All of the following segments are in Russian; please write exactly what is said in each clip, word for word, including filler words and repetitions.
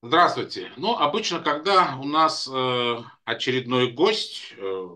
Здравствуйте. Ну, обычно, когда у нас э, очередной гость, э,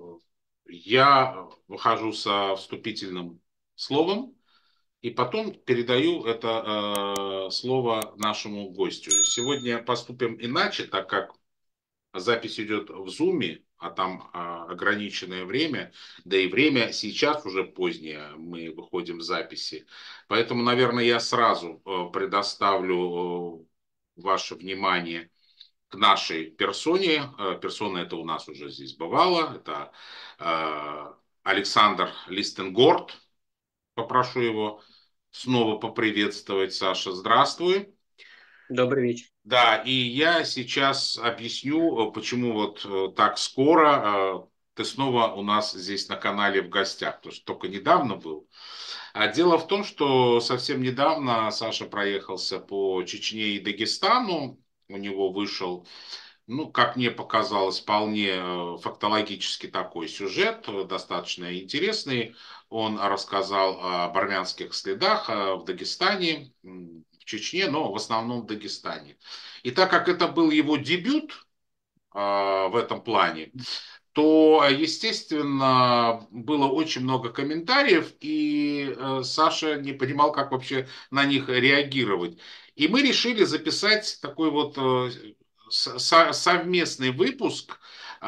я выхожу со вступительным словом и потом передаю это э, слово нашему гостю. Сегодня поступим иначе, так как запись идет в Зуме, а там а, ограниченное время, да и время сейчас уже позднее, мы выходим в записи. Поэтому, наверное, я сразу э, предоставлю э, ваше внимание к нашей персоне. Э, Персона это у нас уже здесь бывала. Это э, Александр Листенгорд. Попрошу его снова поприветствовать. Саша, здравствуй. Добрый вечер. Да, и я сейчас объясню, э, почему вот э, так скоро э, ты снова у нас здесь на канале в гостях, потому что только недавно был. А дело в том, что совсем недавно Саша проехался по Чечне и Дагестану. У него вышел, ну, как мне показалось, вполне э, фактологически такой сюжет, э, достаточно интересный. Он рассказал об армянских следах э, в Дагестане, м, в Чечне, но в основном в Дагестане. И так как это был его дебют э, в этом плане, то, естественно, было очень много комментариев, и э, Саша не понимал, как вообще на них реагировать. И мы решили записать такой вот э, со- совместный выпуск, э,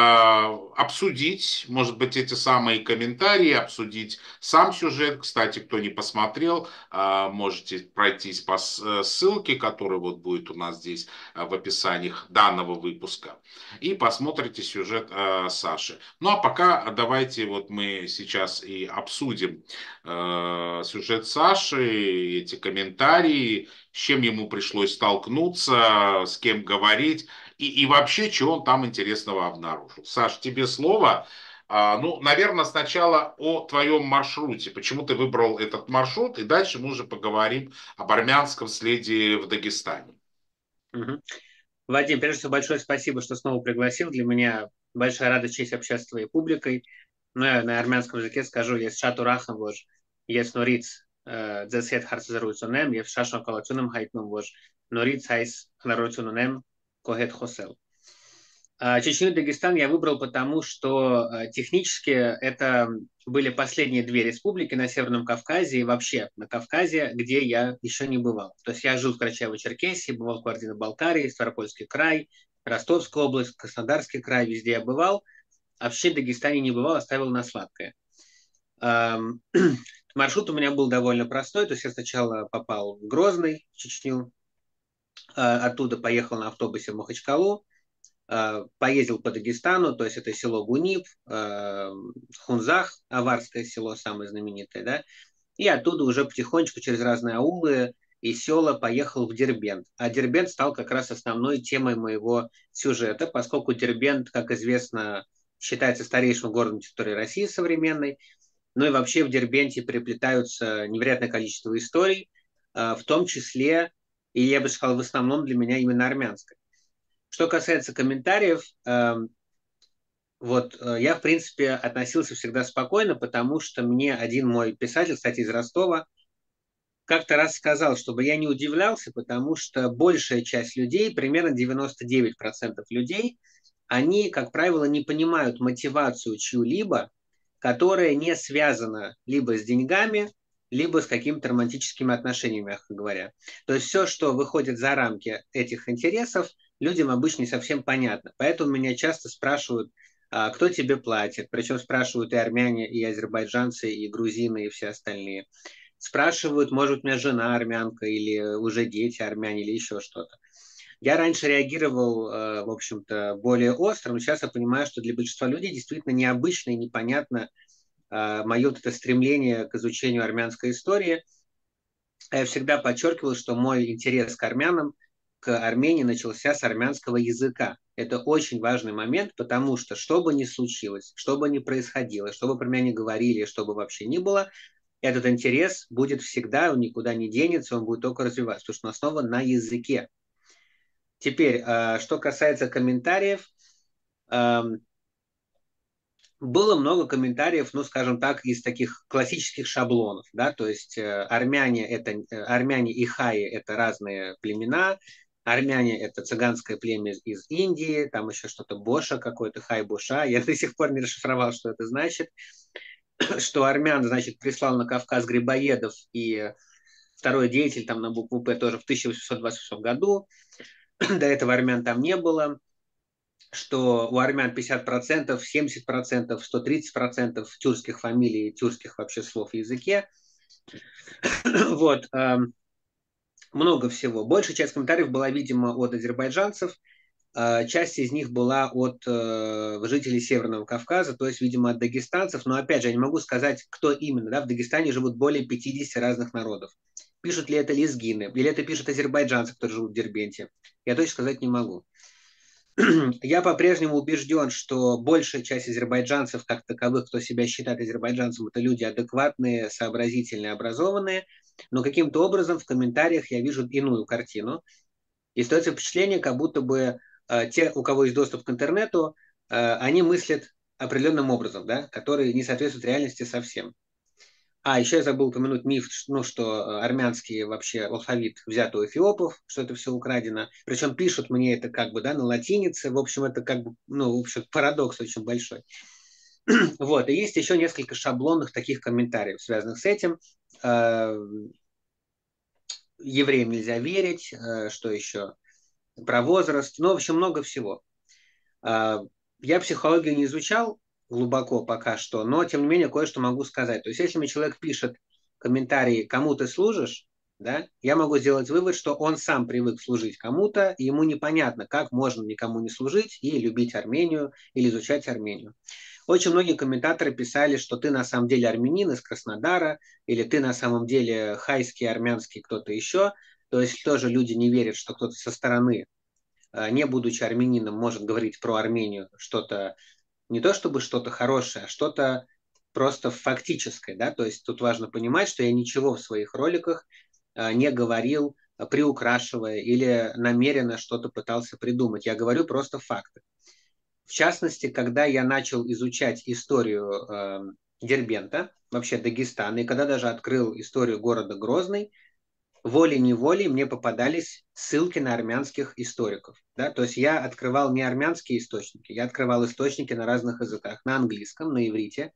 обсудить, может быть, эти самые комментарии, обсудить сам сюжет. Кстати, кто не посмотрел, э, можете пройтись по с- э, ссылке, которая вот будет у нас здесь э, в описании данного выпуска, и посмотрите сюжет э, Саши. Ну а пока давайте вот мы сейчас и обсудим э, сюжет Саши, эти комментарии, с чем ему пришлось столкнуться, с кем говорить и, и вообще, чего он там интересного обнаружил. Саш, тебе слово. А, ну, наверное, сначала о твоем маршруте. Почему ты выбрал этот маршрут, и дальше мы уже поговорим об армянском следе в Дагестане. Мгм. Вадим, прежде всего, большое спасибо, что снова пригласил. Для меня большая радость, честь общаться с твоей публикой. Ну, я на армянском языке скажу, есть шатурахам вож, есть нориц, дзесет харцзеруцунем, есть шашон калацуном хайтнум вож, нориц хайс хнаруцунем, когет хосел. А, Чечню и Дагестан я выбрал потому, что а, технически это были последние две республики на Северном Кавказе и вообще на Кавказе, где я еще не бывал. То есть я жил в Карачаево-Черкесии, бывал в Кабардино-Балкарии, Ставропольский край, Ростовская область, Краснодарский край, везде я бывал. А вообще в Дагестане не бывал, оставил на сладкое. Ам, Маршрут у меня был довольно простой, то есть я сначала попал в Грозный, в Чечню, а, оттуда поехал на автобусе в Махачкалу, э, поездил по Дагестану, то есть это село Гунип, э, Хунзах, аварское село самое знаменитое, да, и оттуда уже потихонечку через разные аулы и села поехал в Дербент. А Дербент стал как раз основной темой моего сюжета, поскольку Дербент, как известно, считается старейшим городом территории России современной, ну и вообще в Дербенте переплетаются невероятное количество историй, э, в том числе, и я бы сказал, в основном для меня именно армянское. Что касается комментариев, э, вот э, я, в принципе, относился всегда спокойно, потому что мне один мой писатель, кстати, из Ростова, как-то раз сказал, чтобы я не удивлялся, потому что большая часть людей, примерно девяносто девять процентов людей, они, как правило, не понимают мотивацию чью-либо, которая не связана либо с деньгами, либо с какими-то романтическими отношениями, мягко говоря. То есть все, что выходит за рамки этих интересов, людям обычно не совсем понятно. Поэтому меня часто спрашивают, а, кто тебе платит. Причем спрашивают и армяне, и азербайджанцы, и грузины, и все остальные. Спрашивают, может, у меня жена армянка, или уже дети армяне, или еще что-то. Я раньше реагировал, э, в общем-то, более остро, но сейчас я понимаю, что для большинства людей действительно необычно и непонятно э, мое вот это стремление к изучению армянской истории. Я всегда подчеркивал, что мой интерес к армянам, к Армении начался с армянского языка. Это очень важный момент, потому что что бы ни случилось, что бы ни происходило, что бы про меня ни говорили, что бы вообще ни было, этот интерес будет всегда, он никуда не денется, он будет только развиваться, потому что он основан на языке. Теперь, э, что касается комментариев, эм, было много комментариев, ну, скажем так, из таких классических шаблонов, да, то есть э, армяне это э, армяне и хаи это разные племена, армяне – это цыганское племя из Индии, там еще что-то Боша какой-то, Хай-Боша. Я до сих пор не расшифровал, что это значит. Что армян, значит, прислал на Кавказ Грибоедов и второй деятель там на букву П тоже в тысяча восемьсот двадцать шестом году. До этого армян там не было. Что у армян пятьдесят процентов, семьдесят процентов, сто тридцать процентов тюркских фамилий, тюркских вообще слов в языке. Вот. Много всего. Большая часть комментариев была, видимо, от азербайджанцев. Часть из них была от жителей Северного Кавказа, то есть, видимо, от дагестанцев. Но, опять же, я не могу сказать, кто именно. Да? В Дагестане живут более пятидесяти разных народов. Пишут ли это лезгины, или это пишут азербайджанцы, которые живут в Дербенте, я точно сказать не могу. Я по-прежнему убежден, что большая часть азербайджанцев, как таковых, кто себя считает азербайджанцем, это люди адекватные, сообразительные, образованные, но каким-то образом в комментариях я вижу иную картину. И остается впечатление, как будто бы э, те, у кого есть доступ к интернету, э, они мыслят определенным образом, да, который не соответствует реальности совсем. А, еще я забыл упомянуть миф, ну, что армянский вообще алфавит взят у эфиопов, что это все украдено. Причем пишут мне это как бы, да, на латинице. В общем, это как бы, ну, в общем, парадокс очень большой. Вот, и есть еще несколько шаблонных таких комментариев, связанных с этим. Евреям нельзя верить, что еще? Про возраст, ну, в общем, много всего. Я психологию не изучал глубоко пока что, но, тем не менее, кое-что могу сказать. То есть, если мне человек пишет комментарии «кому ты служишь?», да, я могу сделать вывод, что он сам привык служить кому-то, и ему непонятно, как можно никому не служить и любить Армению или изучать Армению. Очень многие комментаторы писали, что ты на самом деле армянин из Краснодара, или ты на самом деле хайский, армянский, кто-то еще. То есть тоже люди не верят, что кто-то со стороны, не будучи армянином, может говорить про Армению что-то, не то чтобы что-то хорошее, а что-то просто фактическое. Да? То есть тут важно понимать, что я ничего в своих роликах не говорил, приукрашивая или намеренно что-то пытался придумать. Я говорю просто факты. В частности, когда я начал изучать историю э, Дербента, вообще Дагестана, и когда даже открыл историю города Грозный, волей-неволей мне попадались ссылки на армянских историков. Да? То есть я открывал не армянские источники, я открывал источники на разных языках, на английском, на иврите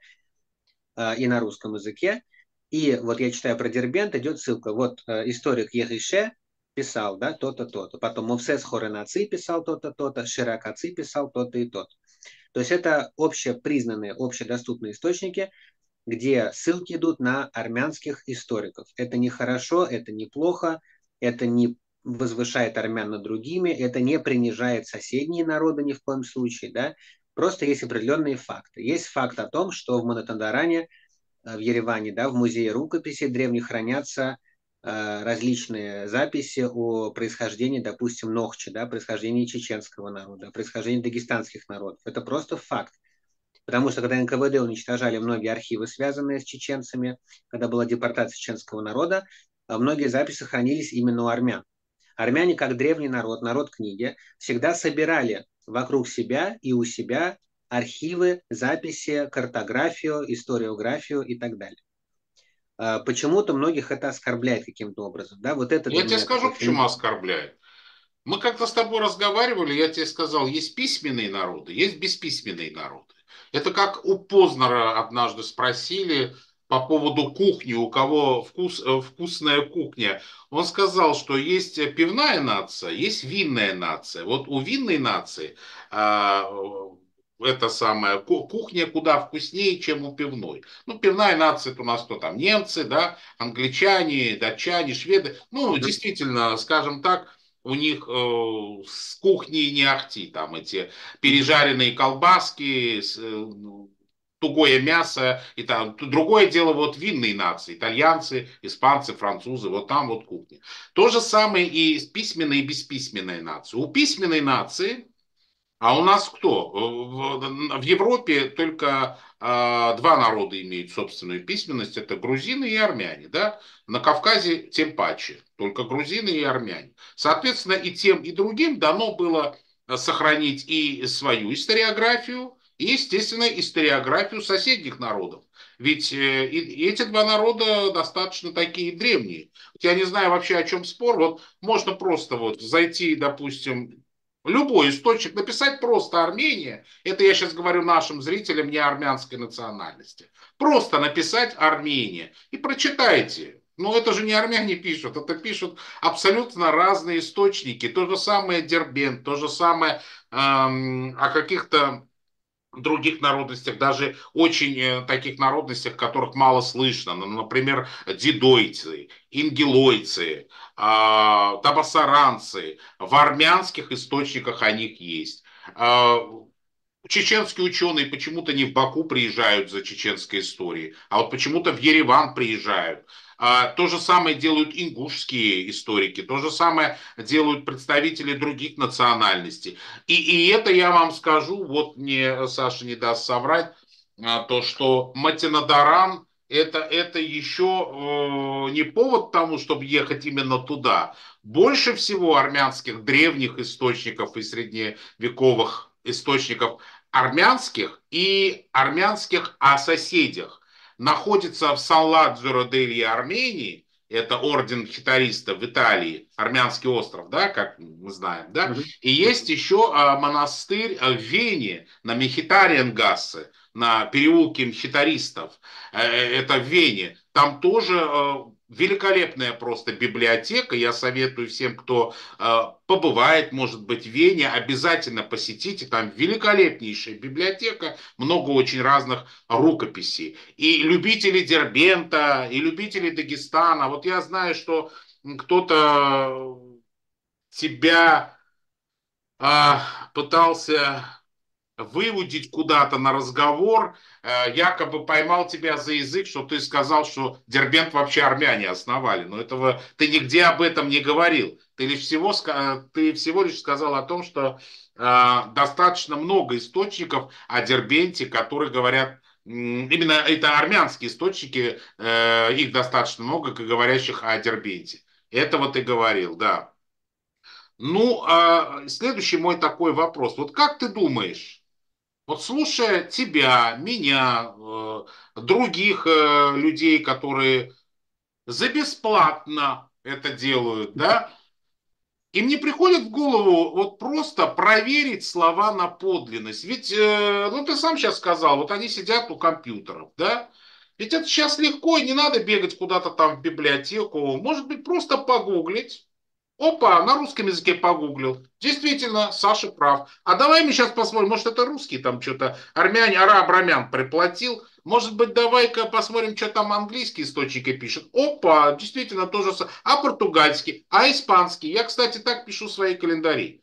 э, и на русском языке. И вот я читаю про Дербент, идет ссылка. Вот э, историк Ехише писал, да, то-то, то-то. Потом Мовсес Хоренаци писал то-то, то-то, Ширакаци писал то-то и то-то. То есть это общепризнанные, общедоступные источники, где ссылки идут на армянских историков. Это не хорошо, это не плохо, это не возвышает армян над другими, это не принижает соседние народы ни в коем случае, да. Просто есть определенные факты. Есть факт о том, что в Манатандаране, в Ереване, да, в музее рукописей древних хранятся э, различные записи о происхождении, допустим, Нохчи, да, происхождении чеченского народа, происхождении дагестанских народов. Это просто факт. Потому что когда эн ка вэ дэ уничтожали многие архивы, связанные с чеченцами, когда была депортация чеченского народа, многие записи хранились именно у армян. Армяне, как древний народ, народ книги, всегда собирали вокруг себя и у себя архивы, записи, картографию, историографию и так далее. Почему-то многих это оскорбляет каким-то образом. Да? Вот это Я для тебе меня скажу, такой... почему оскорбляет. Мы как-то с тобой разговаривали, я тебе сказал, есть письменные народы, есть бесписьменные народы. Это как у Познера однажды спросили по поводу кухни, у кого вкус, вкусная кухня. Он сказал, что есть пивная нация, есть винная нация. Вот у винной нации а, это самая кухня куда вкуснее, чем у пивной. Ну, пивная нация это у нас кто там, немцы, да, англичане, датчане, шведы. Ну, действительно, скажем так, у них э, с кухней не ахти, там эти пережаренные колбаски, с, э, тугое мясо, и там другое дело вот винные нации, итальянцы, испанцы, французы, вот там вот кухня. То же самое и с письменной и бесписьменной нацией. У письменной нации, а у нас кто? В, в Европе только а, два народа имеют собственную письменность, это грузины и армяне, да? На Кавказе тем паче, только грузины и армяне. Соответственно, и тем, и другим дано было сохранить и свою историографию, и, естественно, историографию соседних народов. Ведь э, и, и эти два народа достаточно такие древние. Я не знаю вообще, о чем спор. Вот можно просто вот зайти, допустим, любой источник, написать просто Армения. Это я сейчас говорю нашим зрителям не армянской национальности. Просто написать Армения и прочитайте. Но это же не армяне пишут, это пишут абсолютно разные источники. То же самое Дербент, то же самое эм, о каких-то других народностях, даже очень э, таких народностях, которых мало слышно. Ну, например, дидойцы, ингилойцы, а, табасаранцы. В армянских источниках о них есть. А, чеченские ученые почему-то не в Баку приезжают за чеченской историей, а вот почему-то в Ереван приезжают. А, то же самое делают ингушские историки, то же самое делают представители других национальностей. И, и это я вам скажу, вот мне Саша не даст соврать, а, то, что Матинадаран это, это еще э, не повод к тому, чтобы ехать именно туда. Больше всего армянских древних источников и средневековых источников армянских и армянских о соседях находится в Сан-Ладзуро-дель Армении, это орден хитаристов в Италии, армянский остров, да, как мы знаем, да, Мгм. и есть еще а, монастырь в Вене на Мехитариенгассе, на переулке мхитаристов, э, это в Вене, там тоже э, великолепная просто библиотека, я советую всем, кто э, побывает, может быть, в Вене, обязательно посетите, там великолепнейшая библиотека, много очень разных рукописей. И любители Дербента, и любители Дагестана. Вот я знаю, что кто-то тебя а, пытался выудить куда-то на разговор, э, якобы поймал тебя за язык, что ты сказал, что Дербент вообще армяне основали. Но этого ты нигде об этом не говорил. Ты лишь всего, ты всего лишь сказал о том, что э, достаточно много источников о Дербенте, которые говорят, именно это армянские источники, э, их достаточно много, говорящих о Дербенте. Этого ты говорил, да. Ну, а следующий мой такой вопрос. Вот как ты думаешь, вот слушая тебя, меня, э, других э, людей, которые за бесплатно это делают, да, им не приходит в голову вот просто проверить слова на подлинность. Ведь, э, ну ты сам сейчас сказал, вот они сидят у компьютеров, да, ведь это сейчас легко, и не надо бегать куда-то там в библиотеку, может быть, просто погуглить. Опа, на русском языке погуглил. Действительно, Саша прав. А давай мы сейчас посмотрим, может это русский там что-то, армяне, араб, армян приплатил. Может быть, давай-ка посмотрим, что там английские источники пишут. Опа, действительно, тоже. А португальский, а испанский. Я, кстати, так пишу свои календари.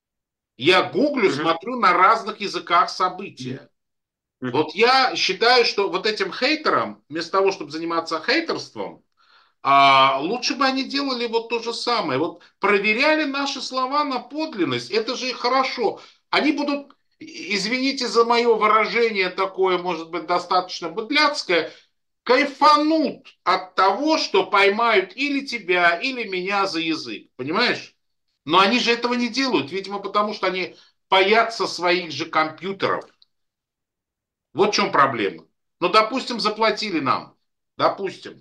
Я гуглю, Мгм. смотрю на разных языках события. Мгм. Вот я считаю, что вот этим хейтерам, вместо того, чтобы заниматься хейтерством, а лучше бы они делали вот то же самое. Вот проверяли наши слова на подлинность. Это же и хорошо. Они будут, извините за мое выражение такое, может быть, достаточно быдляцкое, кайфанут от того, что поймают или тебя, или меня за язык. Понимаешь? Но они же этого не делают, видимо, потому что они боятся своих же компьютеров. Вот в чем проблема. Ну, допустим, заплатили нам. Допустим.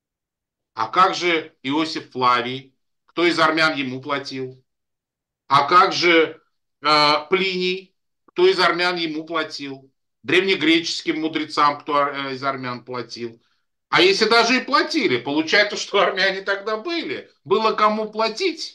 А как же Иосиф Флавий? Кто из армян ему платил? А как же э, Плиний? Кто из армян ему платил? Древнегреческим мудрецам, кто э, из армян платил? А если даже и платили, получается, что армяне тогда были. Было кому платить.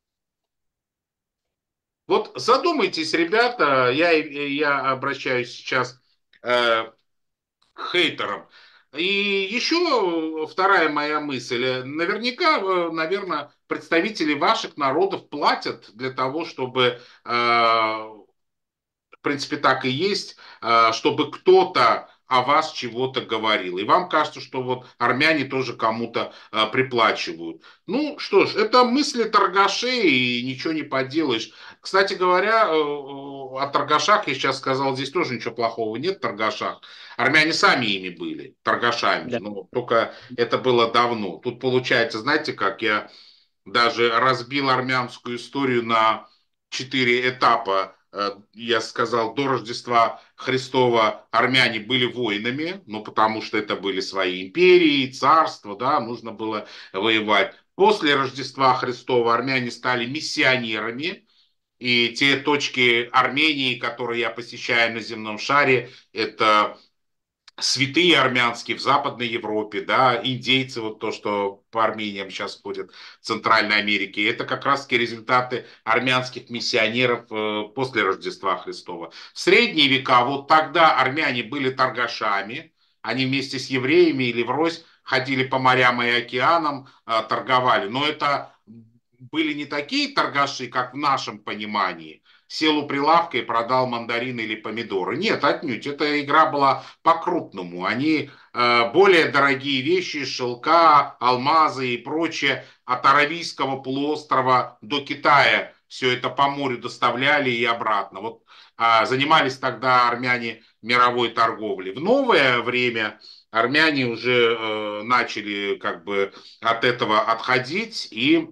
Вот задумайтесь, ребята, я, я обращаюсь сейчас э, к хейтерам. И еще вторая моя мысль. Наверняка, э, наверное, представители ваших народов платят для того, чтобы э, в принципе, так и есть, э, чтобы кто-то о вас чего-то говорил. И вам кажется, что вот армяне тоже кому-то э, приплачивают. Ну что ж, это мысли торгашей, и ничего не поделаешь. Кстати говоря, э, о торгашах я сейчас сказал, здесь тоже ничего плохого нет в торгашах. Армяне сами ими были, торгашами, Да. но только это было давно. Тут получается, знаете, как я даже разбил армянскую историю на четыре этапа. я сказал, до Рождества Христова армяне были воинами, ну, потому что это были свои империи, царства, да, нужно было воевать. После Рождества Христова армяне стали миссионерами, и те точки Армении, которые я посещаю на земном шаре, это святые армянские в Западной Европе, да, индейцы, вот то, что по Армениям сейчас ходят в Центральной Америке, это как раз-таки результаты армянских миссионеров э, после Рождества Христова. В средние века, вот тогда армяне были торгашами, они вместе с евреями или врозь ходили по морям и океанам, э, торговали, но это были не такие торгаши, как в нашем понимании, сел у прилавка и продал мандарины или помидоры. Нет, отнюдь. Эта игра была по-крупному. Они э, более дорогие вещи, шелка, алмазы и прочее от Аравийского полуострова до Китая все это по морю доставляли и обратно. Вот э, занимались тогда армяне мировой торговлей. В новое время армяне уже э, начали как бы от этого отходить и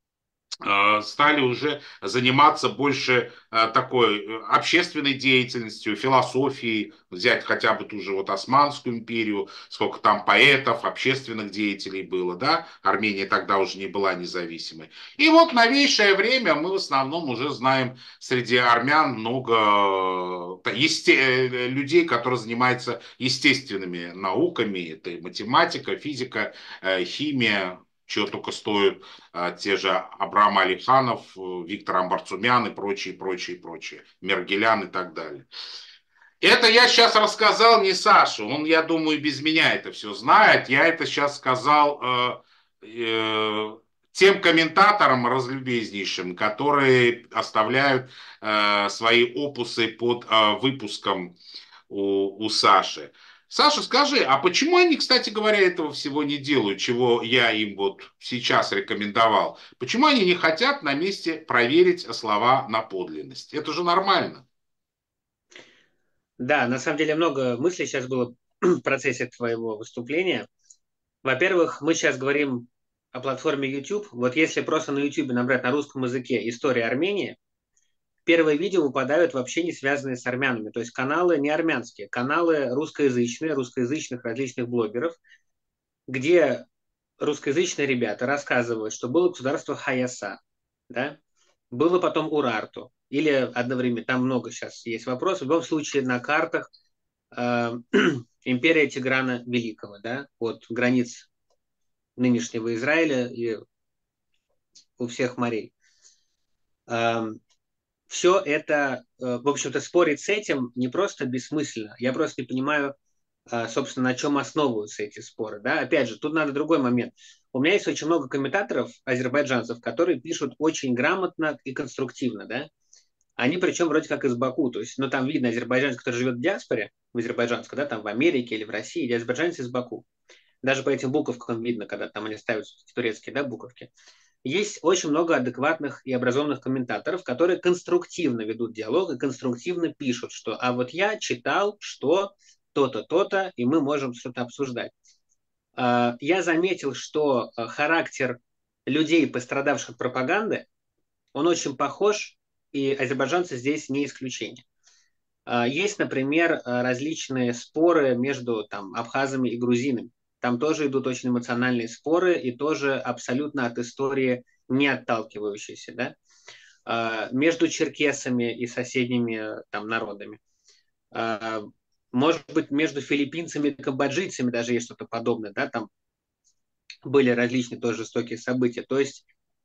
стали уже заниматься больше такой общественной деятельностью, философией, взять хотя бы ту же вот Османскую империю, сколько там поэтов, общественных деятелей было, да, Армения тогда уже не была независимой. И вот новейшее время мы в основном уже знаем среди армян много есте... людей, которые занимаются естественными науками, это и математика, физика, химия, чего только стоят а, те же Абрам Алиханов, Виктор Амбарцумян и прочие, прочие, прочие, Мергелян и так далее. Это я сейчас рассказал не Саше, он, я думаю, без меня это все знает. Я это сейчас сказал э, э, тем комментаторам разлюбезнейшим, которые оставляют э, свои опусы под э, выпуском у, у Саши. Саша, скажи, а почему они, кстати говоря, этого всего не делают, чего я им вот сейчас рекомендовал? Почему они не хотят на месте проверить слова на подлинность? Это же нормально. Да, на самом деле много мыслей сейчас было в процессе твоего выступления. Во-первых, мы сейчас говорим о платформе YouTube. Вот если просто на YouTube набрать на русском языке «История Армении», первые видео выпадают вообще не связанные с армянами. То есть каналы не армянские, каналы русскоязычные, русскоязычных различных блогеров, где русскоязычные ребята рассказывают, что было государство Хаяса, да? Было потом Урарту, или одновременно, там много сейчас есть вопросов. В любом случае на картах э, империя Тиграна Великого, да, от границ нынешнего Израиля и у всех морей. Э, все это, э, в общем-то, спорить с этим не просто бессмысленно. Я просто не понимаю, э, собственно, на чем основываются эти споры. Да? Опять же, тут надо другой момент. У меня есть очень много комментаторов, азербайджанцев, которые пишут очень грамотно и конструктивно, да. Они причем вроде как из Баку, то есть, ну там видно азербайджанец, который живет в диаспоре, в азербайджанской, да, там в Америке или в России, и азербайджанец из Баку. Даже по этим буковкам видно, когда там они ставят турецкие, да, буковки. Есть очень много адекватных и образованных комментаторов, которые конструктивно ведут диалог и конструктивно пишут, что а вот я читал, что то-то, то-то, и мы можем что-то обсуждать. Я заметил, что характер людей, пострадавших от пропаганды, он очень похож, и азербайджанцы здесь не исключение. Есть, например, различные споры между там, абхазами и грузинами. Там тоже идут очень эмоциональные споры и тоже абсолютно от истории не отталкивающиеся. Да? Между черкесами и соседними там, народами. Может быть, между филиппинцами и камбоджийцами даже есть что-то подобное. Да? Там были различные тоже жестокие события. То есть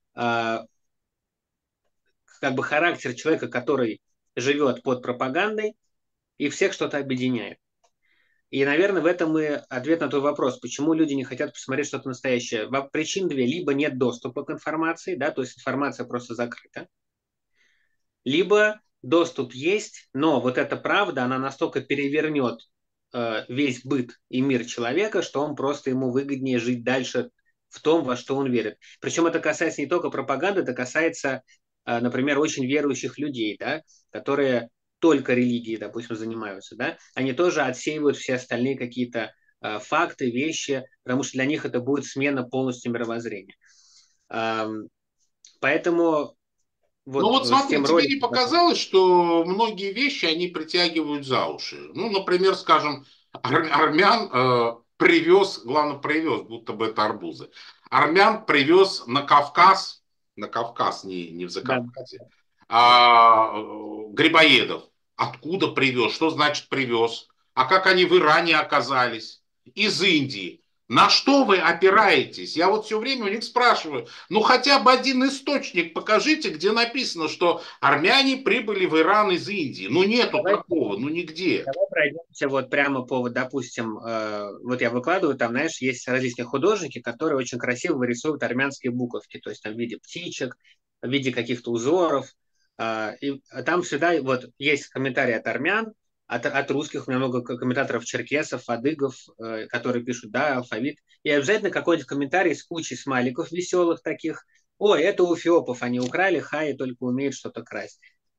как бы характер человека, который живет под пропагандой, и всех что-то объединяет. И, наверное, в этом и ответ на твой вопрос, почему люди не хотят посмотреть что-то настоящее. Причин две. Либо нет доступа к информации, да, то есть информация просто закрыта. Либо доступ есть, но вот эта правда, она настолько перевернет э, весь быт и мир человека, что он просто ему выгоднее жить дальше в том, во что он верит. Причем это касается не только пропаганды, это касается, э, например, очень верующих людей, да, которые только религией, допустим, занимаются, да, они тоже отсеивают все остальные какие-то э, факты, вещи, потому что для них это будет смена полностью мировоззрения. Э, поэтому Ну вот вот э, с смотри, тем тебе не роликом, который... показалось, что многие вещи, они притягивают за уши? Ну, например, скажем, ар- армян э, привез, главное, привез, будто бы это арбузы. Армян привез на Кавказ, на Кавказ, не, не в Да, Закавказье, да. а, э, грибоедов. Откуда привез? Что значит привез? А как они в Иране оказались? Из Индии. На что вы опираетесь? Я вот все время у них спрашиваю, ну хотя бы один источник покажите, где написано, что армяне прибыли в Иран из Индии. Ну нету Давай, такого, ну нигде. давай пройдемся вот прямо по, вот, допустим, э, вот я выкладываю, там, знаешь, есть различные художники, которые очень красиво вырисовывают армянские буковки, то есть там в виде птичек, в виде каких-то узоров. Э, и там всегда вот есть комментарии от армян, от, от русских, у меня много комментаторов черкесов, адыгов, э, которые пишут, да, алфавит. И обязательно какой-нибудь комментарий с кучей смайликов веселых таких. Ой, это у эфиопов они украли, хаи только умеют что-то красть.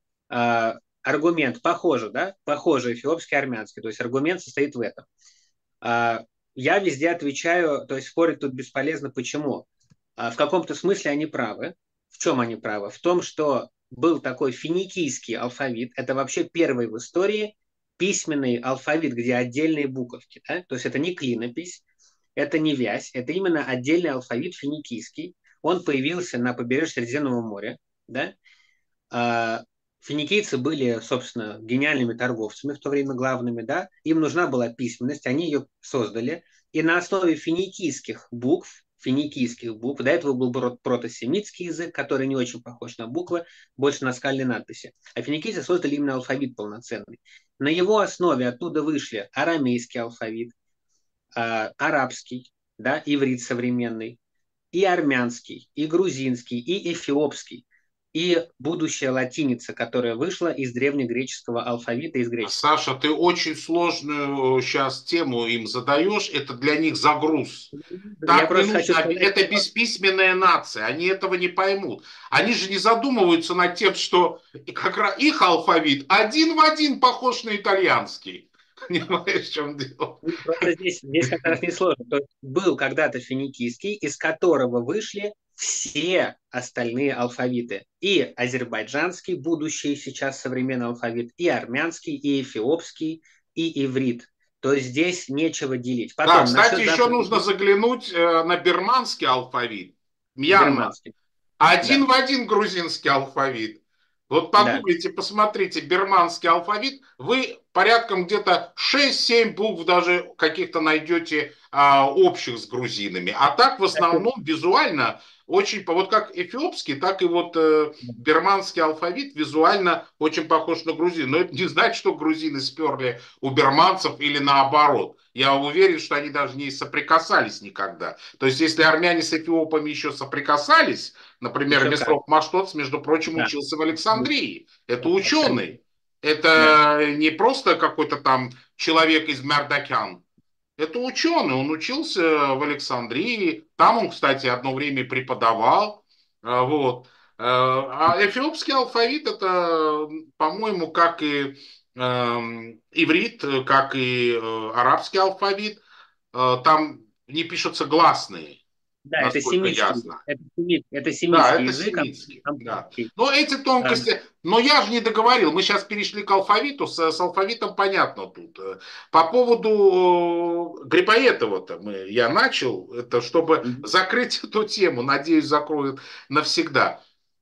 А, аргумент похоже, да, похоже эфиопский, армянский, то есть аргумент состоит в этом. А, я везде отвечаю, то есть спорить тут бесполезно. Почему? А, в каком-то смысле они правы. В чем они правы? В том, что был такой финикийский алфавит, это вообще первый в истории письменный алфавит, где отдельные буковки, да? То есть это не клинопись, это не вязь, это именно отдельный алфавит финикийский. Он появился на побережье Средиземного моря, да? А, финикийцы были, собственно, гениальными торговцами в то время, главными, да, им нужна была письменность, они ее создали, и на основе финикийских букв, финикийских букв, до этого был протосемитский язык, который не очень похож на буквы, больше на скальные надписи, а финикийцы создали именно алфавит полноценный. На его основе оттуда вышли арамейский алфавит, а, арабский, да, иврит современный, и армянский, и грузинский, и эфиопский, и будущая латиница, которая вышла из древнегреческого алфавита, из греческого. Саша, ты очень сложную сейчас тему им задаешь, это для них загруз. Я Так не просто хочу нужно, сказать, это что... бесписьменная нация, они этого не поймут. Они же не задумываются над тем, что как раз их алфавит один в один похож на итальянский. Понимаешь, в чем дело? Просто здесь, здесь как раз несложно. То есть был когда-то финикийский, из которого вышли все остальные алфавиты. И азербайджанский, будущий сейчас современный алфавит, и армянский, и эфиопский, и иврит. То есть здесь нечего делить. Да, Потом, кстати, насчет еще западных нужно заглянуть э, на бирманский алфавит. Мьянма. германских. Один Да, в один грузинский алфавит. Вот да. погуглите, посмотрите бирманский алфавит, вы порядком где-то шесть-семь букв даже каких-то найдете а, общих с грузинами. А так в основном визуально очень, вот как эфиопский, так и вот э, бирманский алфавит визуально очень похож на грузин. Но это не значит, что грузины сперли у бирманцев или наоборот. Я уверен, что они даже не соприкасались никогда. То есть, если армяне с эфиопами еще соприкасались, например, Еще как. Месрop Маштоц, между прочим, Да. учился в Александрии. Это Абсолютно. ученый. Да. Это не просто какой-то там человек из Мардакян. Это ученый. Он учился в Александрии. Там он, кстати, одно время преподавал. А, Вот. А а эфиопский алфавит это, по-моему, как и эм, иврит, как и э, арабский алфавит. Э, Там не пишутся гласные, Да, это насколько семитский язык. ясно. Это, семит, это Да, семитский это язык, семитский. Да. амхарский. Но эти А, тонкости... Но я же не договорил. Мы сейчас перешли к алфавиту. С, с алфавитом понятно тут. Э, По поводу э, Грибоедова-то мы, я начал. Это чтобы мгм. закрыть эту тему. Надеюсь, закроют навсегда.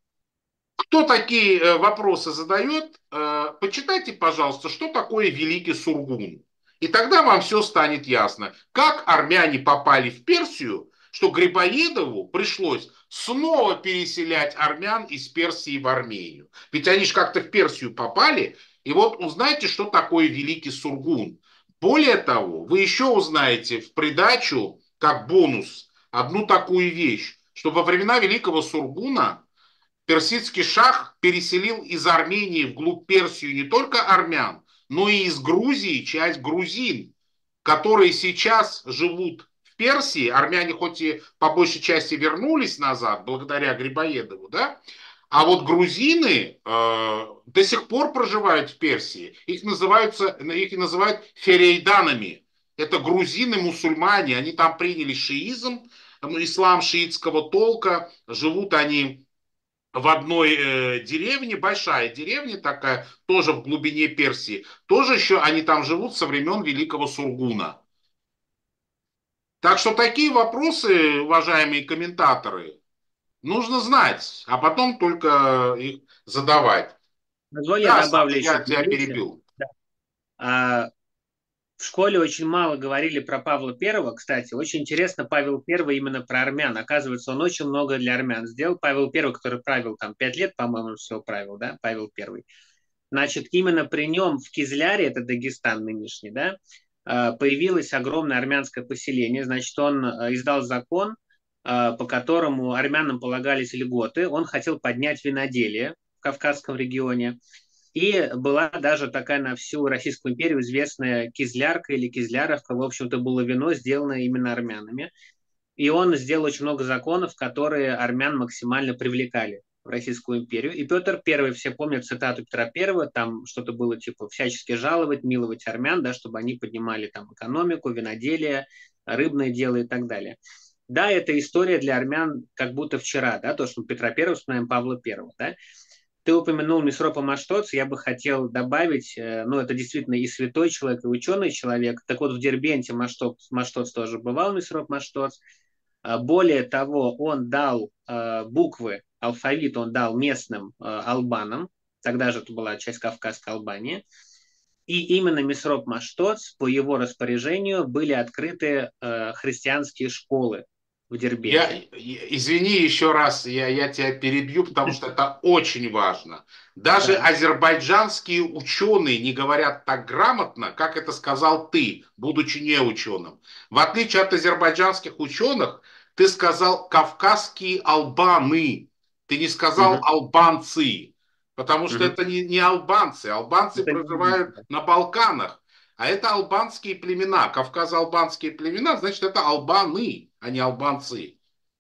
Кто такие э, вопросы задает, э, почитайте, пожалуйста, что такое Великий Сургун. И тогда вам все станет ясно. Как армяне попали в Персию, что Грибоедову пришлось снова переселять армян из Персии в Армению. Ведь они же как-то в Персию попали. И вот узнайте, что такое Великий Сургун. Более того, вы еще узнаете в придачу, как бонус, одну такую вещь, что во времена Великого Сургуна персидский шах переселил из Армении вглубь Персию не только армян, но и из Грузии часть грузин, которые сейчас живут в Персии. Армяне хоть и по большей части вернулись назад благодаря Грибоедову, да, а вот грузины э, до сих пор проживают в Персии. Их, называются, их называют ферейданами. Это грузины-мусульмане. Они там приняли шиизм, ислам шиитского толка. Живут они в одной э, деревне, большая деревня такая, тоже в глубине Персии, тоже еще они там живут со времен Великого Сургуна. Так что такие вопросы, уважаемые комментаторы, нужно знать, а потом только их задавать. Позволь, я Да, добавлю Саша, еще я тебя поделюсь. перебил. Да. А, в школе очень мало говорили про Павла Первого, кстати. Очень интересно Павел Первый именно про армян. Оказывается, он очень много для армян сделал. Павел Первый, который правил там пять лет, по-моему, всего правил, да, Павел Первый. Значит, именно при нем в Кизляре, это Дагестан нынешний, да, а, появилось огромное армянское поселение. Значит, он а, издал закон, а, по которому армянам полагались льготы. Он хотел поднять виноделие в Кавказском регионе. И была даже такая на всю Российскую империю известная кизлярка или кизляровка. В общем-то, было вино, сделанное именно армянами. И он сделал очень много законов, которые армян максимально привлекали в Российскую империю. И Петр Первый, все помнят цитату Петра Первого, там что-то было типа всячески жаловать, миловать армян, да, чтобы они поднимали там экономику, виноделие, рыбное дело и так далее. Да, это история для армян как будто вчера, да, то, что Петра Первого вспоминаем Павла Первого, да. Ты упомянул Месропа Маштоц, я бы хотел добавить, э, ну, это действительно и святой человек, и ученый человек. Так вот, в Дербенте Маштоц, Маштоц тоже бывал, Месроп Маштоц. А, более того, он дал э, буквы, алфавит он дал местным э, албанам, тогда же это была часть Кавказской Албании. И именно Месроп Маштоц, по его распоряжению, были открыты э, христианские школы в Я, Дербенте. извини еще раз, я, я тебя перебью, потому что это очень важно. Даже Да. азербайджанские ученые не говорят так грамотно, как это сказал ты, будучи не ученым. В отличие от азербайджанских ученых, ты сказал кавказские албаны, ты не сказал Мгм. албанцы, потому что Мгм. это не, не албанцы. Албанцы Это не- проживают на Балканах. А это албанские племена, кавказо-албанские племена, значит, это албаны, а не албанцы.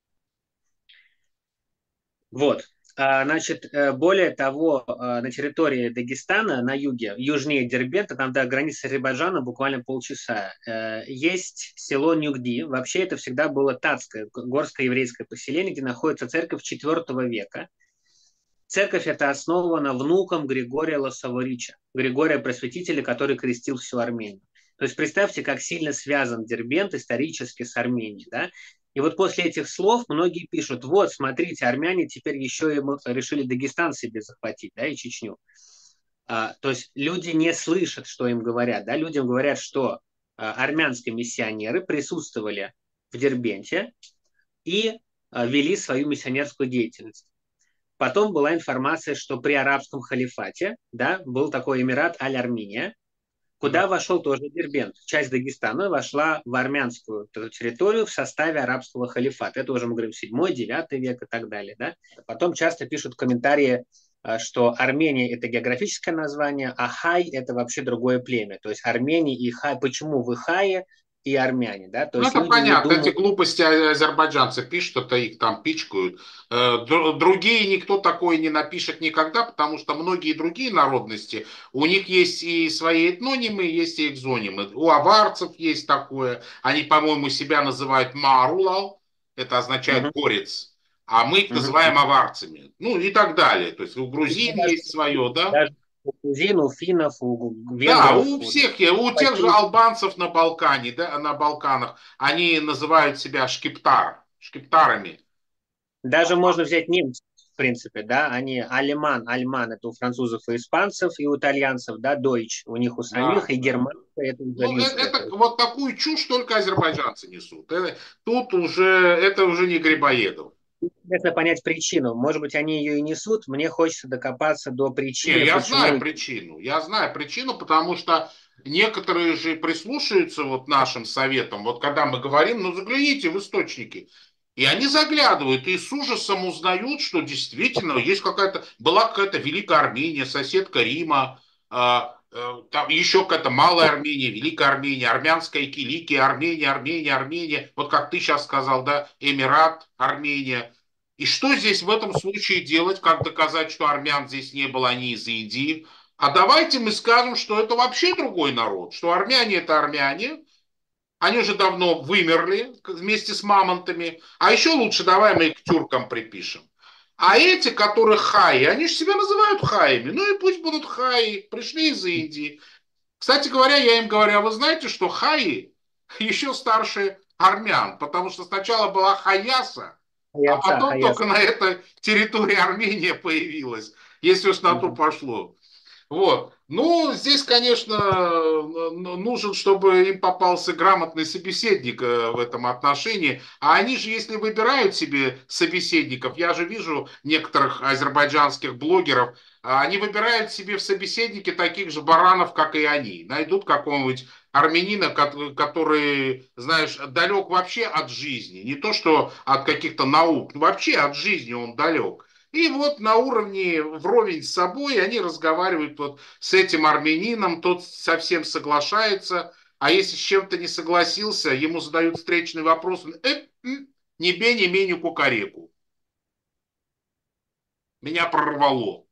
Вот. А, Значит, э, более того, э, на территории Дагестана, на юге, южнее Дербента, там до границы с Азербайджаном буквально полчаса, э, есть село Нюгди. Вообще это всегда было татское, горское еврейское поселение, где находится церковь четвертого века. Церковь эта основана внуком Григория Лосоворича, Григория Просветителя, который крестил всю Армению. То есть представьте, как сильно связан Дербент исторически с Арменией. Да? И вот после этих слов многие пишут, вот, смотрите, армяне теперь еще и решили Дагестан себе захватить, да, и Чечню. А, то есть люди не слышат, что им говорят. Да? Людям говорят, что а, армянские миссионеры присутствовали в Дербенте и а, вели свою миссионерскую деятельность. Потом была информация, что при арабском халифате, да, был такой эмират Аль-Армения, куда вошел тоже Дербент. Часть Дагестана вошла в армянскую территорию в составе арабского халифата. Это уже мы говорим седьмой, девятый век и так далее. Да? Потом часто пишут комментарии, а, что Армения – это географическое название, а Хай – это вообще другое племя. То есть Армения и Хай. Почему вы Хаи и армяне? Да? То Ну, есть это люди не понятно. Эти думают. глупости а- азербайджанцы пишут, это их там пичкают. Э, др- Другие никто такое не напишет никогда, потому что многие другие народности, у них есть и свои этнонимы, есть и экзонимы. У аварцев есть такое. Они, по-моему, себя называют Марулал, это означает Мгм, горец, а мы их мгм. называем аварцами. Ну и так далее. То есть у И грузин даже, есть свое, да? даже у грузин, у финнов, у Да, венгров, у у всех, е- у тех же албанцев на Балкане, да, на Балканах, они называют себя шкиптар, шкиптарами. даже можно взять немцев, в принципе, да, они алеман, альман, это у французов и испанцев, и у итальянцев, да, дойч, у них у самих, Да, и да, германцы, да. это уже Ну, э- римское. это, вот такую чушь только азербайджанцы несут. Э, Тут уже, это уже не Грибоедов. Интересно понять причину. Может быть, они ее и несут. Мне хочется докопаться до Не, причины, я почему. знаю причину. Я знаю причину, потому что некоторые же прислушаются вот нашим советам. Вот когда мы говорим, ну загляните в источники. И они заглядывают и с ужасом узнают, что действительно есть какая-то, была какая-то Великая Армения, соседка Рима, а, а, там еще какая-то Малая Армения, Великая Армения, Армянская Киликия, Армения, Армения, Армения. Вот как ты сейчас сказал, да, Эмират, Армения. И что здесь в этом случае делать, как доказать, что армян здесь не было, они из Индии? А давайте мы скажем, что это вообще другой народ, что армяне это армяне, они уже давно вымерли вместе с мамонтами, а еще лучше давай мы их к тюркам припишем. А эти, которые хаи, они же себя называют хаями. Ну и пусть будут хаи, пришли из Индии. Кстати говоря, я им говорю, а вы знаете, что хаи еще старше армян, потому что сначала была Хаяса, а Хаяса, потом только Хаяса. на этой территории Армения появилась, если уж на то Мгм. пошло. Вот. Ну, здесь, конечно, нужен, чтобы им попался грамотный собеседник э, в этом отношении. А они же, если выбирают себе собеседников, я же вижу некоторых азербайджанских блогеров, а они выбирают себе в собеседнике таких же баранов, как и они. Найдут какого-нибудь армянина, который, знаешь, далек вообще от жизни. Не то, что от каких-то наук, вообще от жизни он далек. И вот на уровне вровень с собой они разговаривают вот с этим армянином, тот совсем соглашается, а если с чем-то не согласился, ему задают встречный вопрос, он, э, не бей, не меню кукареку. Меня прорвало.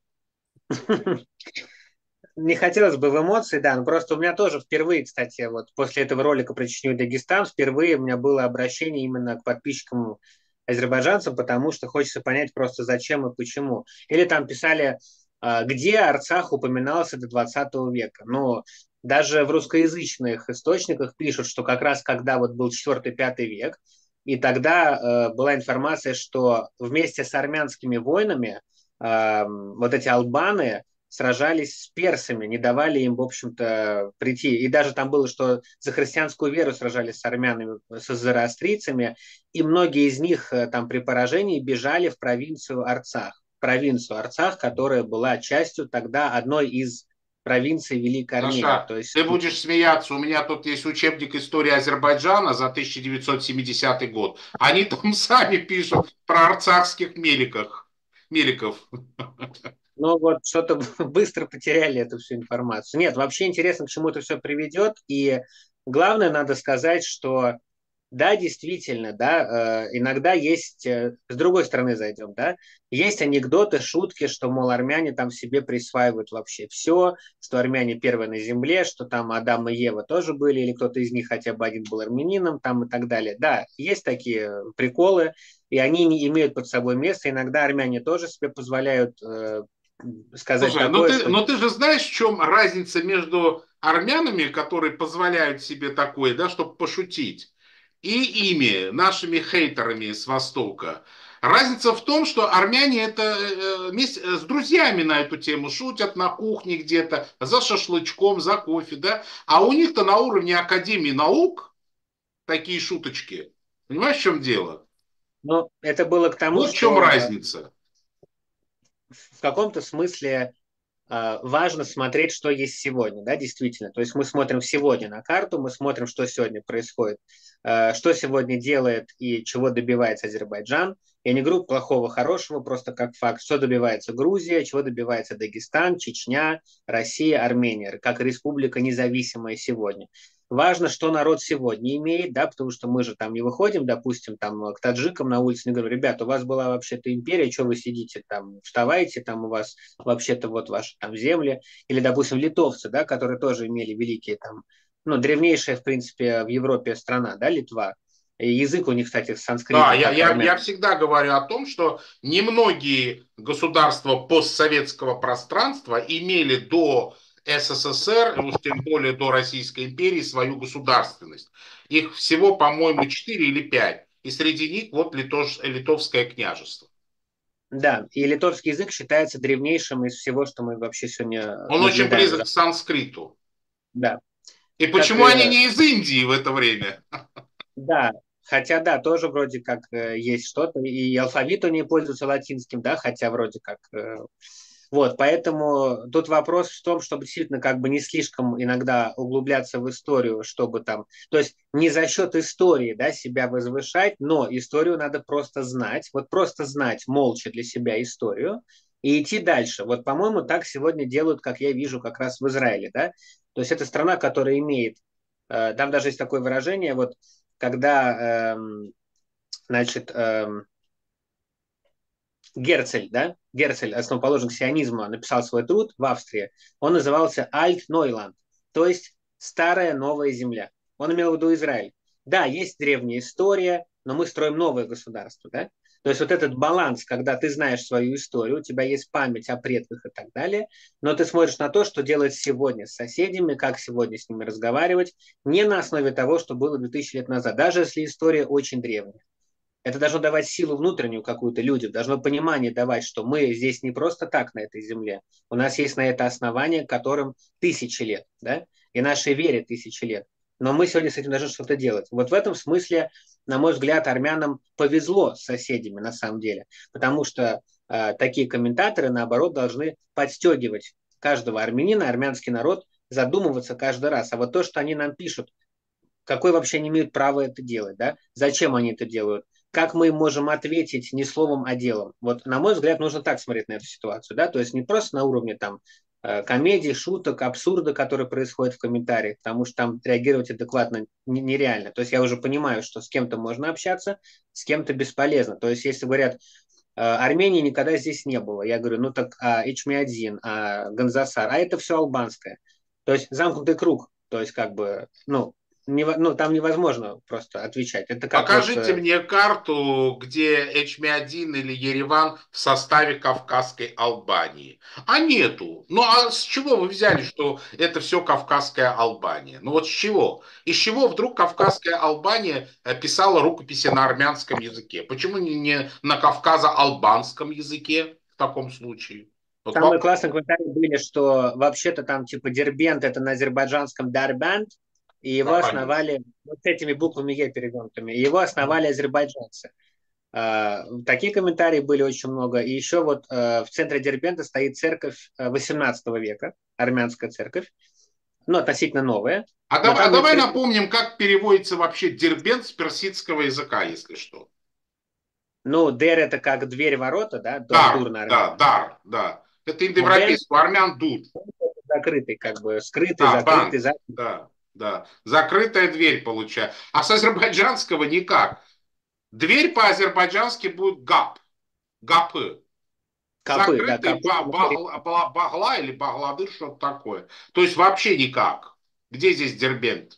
Не хотелось бы в эмоции, да, но просто у меня тоже впервые, кстати, вот после этого ролика про Чечню и Дагестан, впервые у меня было обращение именно к подписчикам азербайджанцам, потому что хочется понять просто зачем и почему. Или там писали, а, где Арцах упоминался до двадцатого века. Но даже в русскоязычных источниках пишут, что как раз когда вот был четвёртый-пятый век, и тогда э, была информация, что вместе с армянскими войнами э, вот эти албаны сражались с персами, не давали им, в общем-то, прийти. И даже там было, что за христианскую веру сражались с армянами, с зороастрийцами, и многие из них э, там при поражении бежали в провинцию Арцах. Провинцию Арцах, которая была частью тогда одной из провинций Великой Армении. Саша, То есть, ты будешь смеяться, у меня тут есть учебник истории Азербайджана за тысяча девятьсот семидесятый год. Они там сами пишут про арцахских меликов. Меликов. ну вот что-то быстро потеряли эту всю информацию. Нет, вообще интересно, к чему это все приведет. И главное, надо сказать, что да, действительно, да, э, иногда есть, э, с другой стороны зайдем, да, есть анекдоты, шутки, что, мол, армяне там себе присваивают вообще все, что армяне первые на земле, что там Адам и Ева тоже были, или кто-то из них хотя бы один был армянином, там и так далее. Да, есть такие приколы, и они не имеют под собой места. Иногда армяне тоже себе позволяют э, сказать Слушай, ну такое, ты, что но ты же знаешь, в чем разница между армянами, которые позволяют себе такое, да, чтобы пошутить, и ими, нашими хейтерами с Востока. Разница в том, что армяне это э, вместе с друзьями на эту тему шутят на кухне где-то, за шашлычком, за кофе, да, а у них-то на уровне Академии наук такие шуточки. Понимаешь, в чем дело? ну, это было к тому, Вот в чем что э, разница. в каком-то смысле э, важно смотреть, что есть сегодня, да, действительно. То есть мы смотрим сегодня на карту, мы смотрим, что сегодня происходит, э, что сегодня делает и чего добивается Азербайджан. Я не говорю плохого, хорошего, просто как факт, что добивается Грузия, чего добивается Дагестан, Чечня, Россия, Армения, как республика независимая сегодня. Важно, что народ сегодня имеет, да, потому что мы же там не выходим, допустим, там к таджикам на улице, не говорим, ребята, у вас была вообще-то империя, что вы сидите там, вставайте, там у вас вообще-то вот ваши там земли, или, допустим, литовцы, да, которые тоже имели великие там, ну, древнейшая, в принципе, в Европе страна, да, Литва. И язык у них, кстати, Да, санскрита, я, как я, армян. я всегда говорю о том, что немногие государства постсоветского пространства имели до СССР, и уж тем более до Российской империи, свою государственность. Их всего, по-моему, четыре или пять. И среди них вот Литош, Литовское княжество. Да, и литовский язык считается древнейшим из всего, что мы вообще сегодня Он очень наблюдаем. близок к санскриту. Да, И как почему они и не из Индии в это время? да, хотя да, тоже вроде как э, есть что-то, и алфавит у нее пользуется латинским, да, хотя вроде как. Э, вот, поэтому тут вопрос в том, чтобы действительно как бы не слишком иногда углубляться в историю, чтобы там, то есть не за счет истории, да, себя возвышать, но историю надо просто знать, вот просто знать молча для себя историю и идти дальше. Вот, по-моему, так сегодня делают, как я вижу, как раз в Израиле, да, то есть это страна, которая имеет, э, там даже есть такое выражение, вот когда, эм, значит, эм, Герцель, да, Герцель, основоположник сионизма, написал свой труд в Австрии, он назывался Альт-Нойланд, то есть старая новая земля. Он имел в виду Израиль. Да, есть древняя история, но мы строим новое государство, да. То есть вот этот баланс, когда ты знаешь свою историю, у тебя есть память о предках и так далее, но ты смотришь на то, что делать сегодня с соседями, как сегодня с ними разговаривать, не на основе того, что было две тысячи лет назад, даже если история очень древняя. Это должно давать силу внутреннюю какую-то людям, должно понимание давать, что мы здесь не просто так на этой земле. У нас есть на это основание, которым тысячи лет, да, и нашей вере тысячи лет. Но мы сегодня с этим должны что-то делать. Вот в этом смысле, на мой взгляд, армянам повезло с соседями на самом деле, потому что э, такие комментаторы, наоборот, должны подстегивать каждого армянина, армянский народ, задумываться каждый раз. А вот то, что они нам пишут, какое вообще они имеют право это делать, да? Зачем они это делают? Как мы им можем ответить не словом, а делом? Вот, на мой взгляд, нужно так смотреть на эту ситуацию, да, то есть не просто на уровне там э, комедий, шуток, абсурда, который происходит в комментариях, потому что там реагировать адекватно нереально. То есть я уже понимаю, что с кем-то можно общаться, с кем-то бесполезно. То есть если говорят, э, Армении никогда здесь не было, я говорю, ну так а Эчмиадзин, а Ганзасар, а это все албанское. То есть замкнутый круг, то есть как бы, ну, не, ну, там невозможно просто отвечать. Это как вот... Покажите э, мне карту, где Эчмиадин или Ереван в составе Кавказской Албании. А нету. Ну а с чего вы взяли, что это все Кавказская Албания? Ну вот с чего? Из чего вдруг Кавказская Албания э, писала рукописи на армянском языке? Почему не, не на Кавказо-албанском языке в таком случае? Вот Самые вопрос. классные комментарии были, что вообще-то там типа Дербент это на азербайджанском Дарбанд, и его Да, конечно. основали вот с этими буквами Е перевернутыми, и его основали азербайджанцы. А, такие комментарии были очень много. И еще вот а, в центре Дербента стоит церковь а, восемнадцатого века, армянская церковь, ну, относительно новая, А но давай, а там давай внутри... напомним, как переводится вообще Дербент с персидского языка, если что. Ну, Дер это как дверь ворота, да, Дар, дур на да, армянском. дар, да. Это А Бен индоевропейский, у армян дур. закрытый, как бы скрытый, Да, закрытый, бант, закрытый. да, да. Закрытая дверь получается. А с азербайджанского никак. Дверь по-азербайджански будет гап, гапы. Копы, да, Закрытый копы. ба- багла, ба- багла или багладыр, что-то такое. То есть вообще никак. Где здесь Дербент?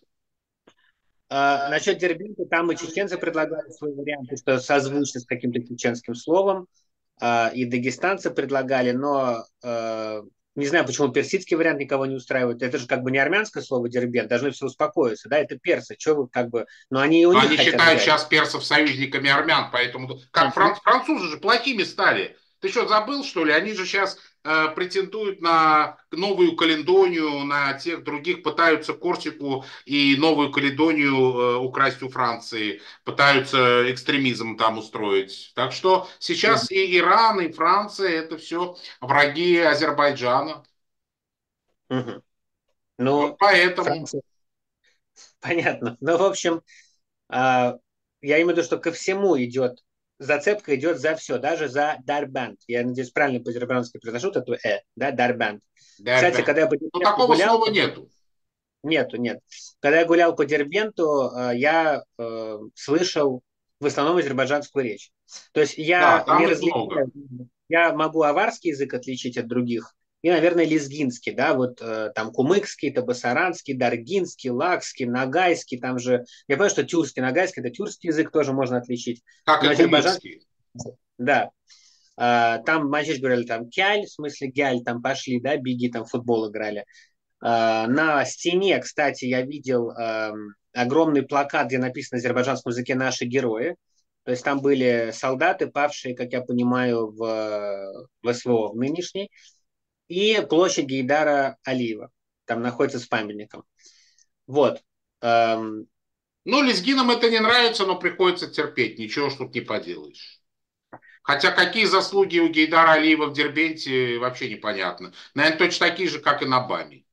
А, насчет Дербента, там и чеченцы предлагали свои варианты, что созвучно с каким-то чеченским словом, а, и дагестанцы предлагали, но а, не знаю, почему персидский вариант никого не устраивает. Это же как бы не армянское слово Дербент, должны все успокоиться, да, это персы, что вы как бы, но они и у Но них они хотят считают взять. сейчас персов союзниками армян, поэтому как Ну, фран- французы же плохими стали. Ты что, забыл, что ли? Они же сейчас э, претендуют на Новую Каледонию, на тех других, пытаются Корсику и Новую Каледонию э, украсть у Франции, пытаются экстремизм там устроить. Так что сейчас и Иран, и Франция это все враги Азербайджана. мгм. Вот Ну, поэтому. Франция, понятно. Ну, в общем, а, я имею в виду, что ко всему идет, зацепка идет за все, даже за Дарбанд. Я надеюсь, правильно по-азербайджански произношу эту «э», да, Дарбанд. Кстати, Да, когда я по ну Дербенту такого гулял, слова нету. нету, нет. Когда я гулял по Дербенту, э, я э, слышал в основном азербайджанскую речь. То есть Да, я не там их много. различаю, я могу аварский язык отличить от других, и, наверное, лезгинский, да, вот э, там кумыкский, табасаранский, даргинский, лакский, нагайский, там же, я понимаю, что тюркский, нагайский, это тюркский язык тоже можно отличить, Как но и азербайджанский, кумыкский. да. А, там мальчишки говорили, там, кяль, в смысле гяль, там пошли, да, беги, там футбол играли. А, на стене, кстати, я видел эм, огромный плакат, где написано на азербайджанском языке «Наши герои». То есть там были солдаты, павшие, как я понимаю, в, в СВО в нынешней, и площадь Гейдара Алиева. Там находится с памятником. Вот. Эм, Ну, лезгинам это не нравится, но приходится терпеть. Ничего ж тут не поделаешь. Хотя какие заслуги у Гейдара Алиева в Дербенте, вообще непонятно. Наверное, точно такие же, как и на Бами.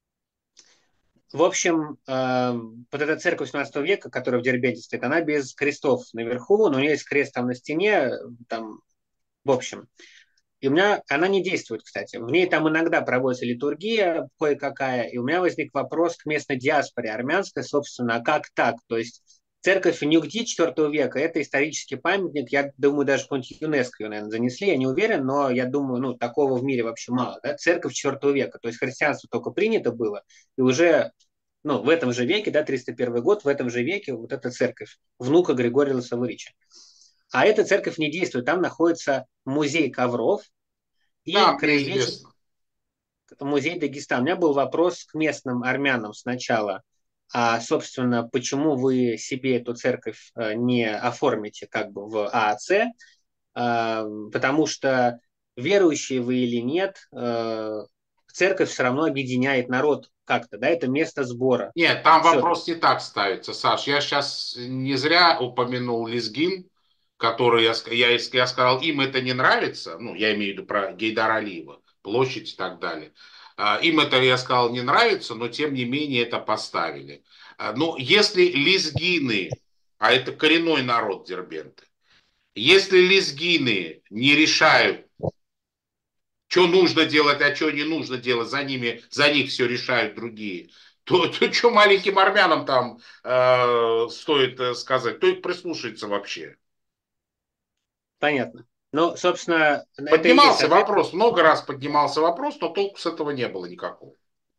в общем, эм, вот эта церковь восемнадцатого века, которая в Дербенте стоит, она без крестов наверху, но у нее есть крест там на стене, там, в общем. И у меня она не действует, кстати. В ней там иногда проводится литургия кое-какая, и у меня возник вопрос к местной диаспоре армянской, собственно, а как так? То есть церковь Нюгди четвёртого века – это исторический памятник, я думаю, даже какой-нибудь ЮНЕСКО ее, наверное, занесли, я не уверен, но я думаю, ну, такого в мире вообще мало. Да? Церковь четвёртого века, то есть христианство только принято было, и уже ну, в этом же веке, да, триста первый год, в этом же веке вот эта церковь, внука Григория Лосовырича. А эта церковь не действует. Там находится музей ковров и Да, мне краеведческий известно. музей Дагестана. У меня был вопрос к местным армянам сначала. А, собственно, почему вы себе эту церковь э, не оформите как бы в ААЦ? А, потому что верующие вы или нет, э, церковь все равно объединяет народ как-то, да, это место сбора. Нет, там Все-таки. вопрос не так ставится, Саш. Я сейчас не зря упомянул Лезгин, который я, ск- я, я сказал, им это не нравится. Ну, я имею в виду про Гейдара Алиева, площадь и так далее. А, Им это, я сказал, не нравится, но тем не менее это поставили. А, Ну, если лезгины, а это коренной народ Дербента, если лезгины не решают, что нужно делать, а что не нужно делать, за ними, за них все решают другие, то, то что маленьким армянам там э, стоит э, сказать, кто их прислушается вообще? Понятно. Ну, собственно, это и есть Поднимался ответ. вопрос, много раз поднимался вопрос, но толку с этого не было никакого.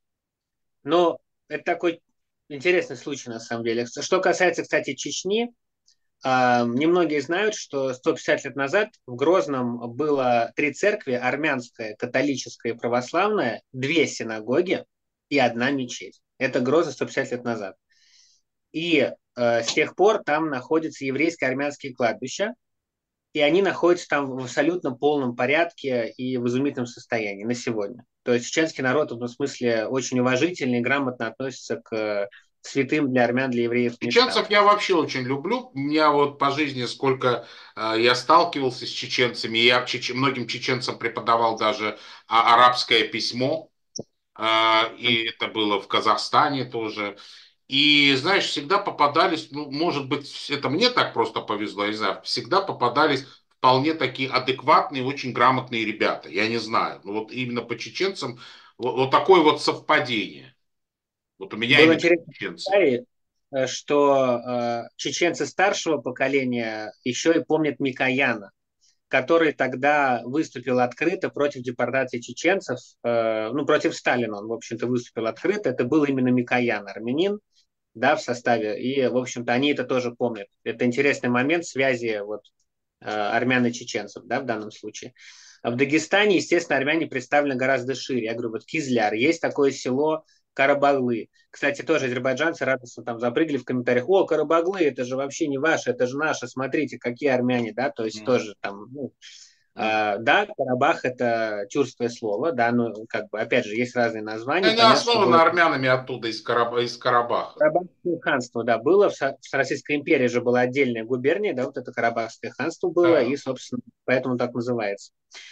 Но это такой интересный случай, на самом деле. Что касается, кстати, Чечни, а, немногие знают, что сто пятьдесят лет назад в Грозном было три церкви: армянская, католическая и православная, две синагоги и одна мечеть. Это Грозно сто пятьдесят лет назад. И э, с тех пор там находятся еврейские армянские кладбища, и они находятся там в абсолютно полном порядке и в изумительном состоянии на сегодня. То есть чеченский народ в этом смысле очень уважительно и грамотно относится к святым для армян, для евреев местам. Чеченцев я вообще очень люблю. У меня вот по жизни сколько э, я сталкивался с чеченцами, я чеч- многим чеченцам преподавал даже а, арабское письмо, э, и это было в Казахстане тоже. И, знаешь, всегда попадались, ну, может быть, это мне так просто повезло, я не знаю, всегда попадались вполне такие адекватные, очень грамотные ребята. Я не знаю. Но вот именно по чеченцам вот, вот такое вот совпадение. Вот у меня Был именно интересный чеченцы. комментарий, э, что э, чеченцы старшего поколения еще и помнят Микояна, который тогда выступил открыто против депортации чеченцев, э, ну, против Сталина он, в общем-то, выступил открыто. Это был именно Микоян, армянин, да, в составе. И, в общем-то, они это тоже помнят. Это интересный момент связи вот, э, армян и чеченцев, да, в данном случае. А в Дагестане, естественно, армяне представлены гораздо шире. Я говорю, вот Кизляр, есть такое село Карабаглы. Кстати, тоже азербайджанцы радостно там запрыгали в комментариях: о, Карабаглы, это же вообще не ваше, это же наше, смотрите, какие армяне, да, то есть Мгм. тоже там, ну, Мгм. а, да, Карабах это тюркское слово, да, но как бы, опять же, есть разные названия, Они понятно, что основаны город армянами оттуда, из, Караба, из Карабаха. Карабахское ханство, да, было. В, Со- в Российской империи же была отдельная губерния, да, вот это Карабахское ханство было, и, Да. собственно, поэтому так называется.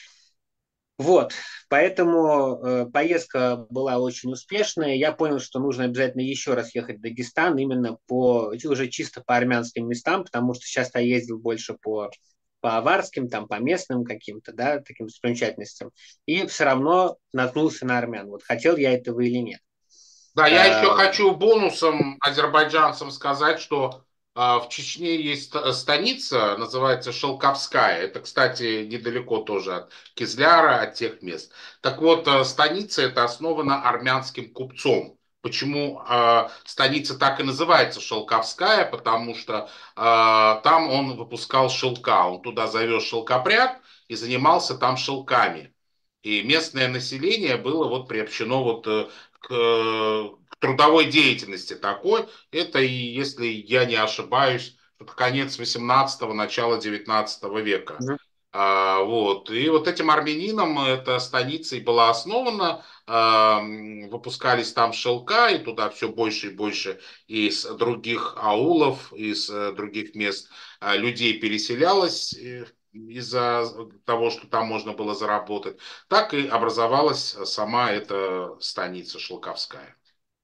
Вот, поэтому э, поездка была очень успешная. Я понял, что нужно обязательно еще раз ехать в Дагестан именно по, уже чисто по армянским местам, потому что сейчас я ездил больше по, по аварским, там, по местным каким-то, да, таким достопримечательностям, и все равно наткнулся на армян. Вот хотел я этого или нет. Да, я еще Э, хочу бонусом азербайджанцам сказать, что а, в Чечне есть ста- станица, называется Шелковская. Это, кстати, недалеко тоже от Кизляра, от тех мест. Так вот, а, станица эта основана армянским купцом. Почему а, станица так и называется Шелковская? Потому что а, там он выпускал шелка. Он туда завез шелкопряд и занимался там шелками. И местное население было вот приобщено вот э, к, к трудовой деятельности такой. Это, и, если я не ошибаюсь, это конец восемнадцатого, начало девятнадцатого века. А, вот. И вот этим армянином эта станица и была основана. А, выпускались там шелка, и туда все больше и больше из других аулов, из э, других мест а, людей переселялось э, из-за того, что там можно было заработать. Так и образовалась сама эта станица Шелковская.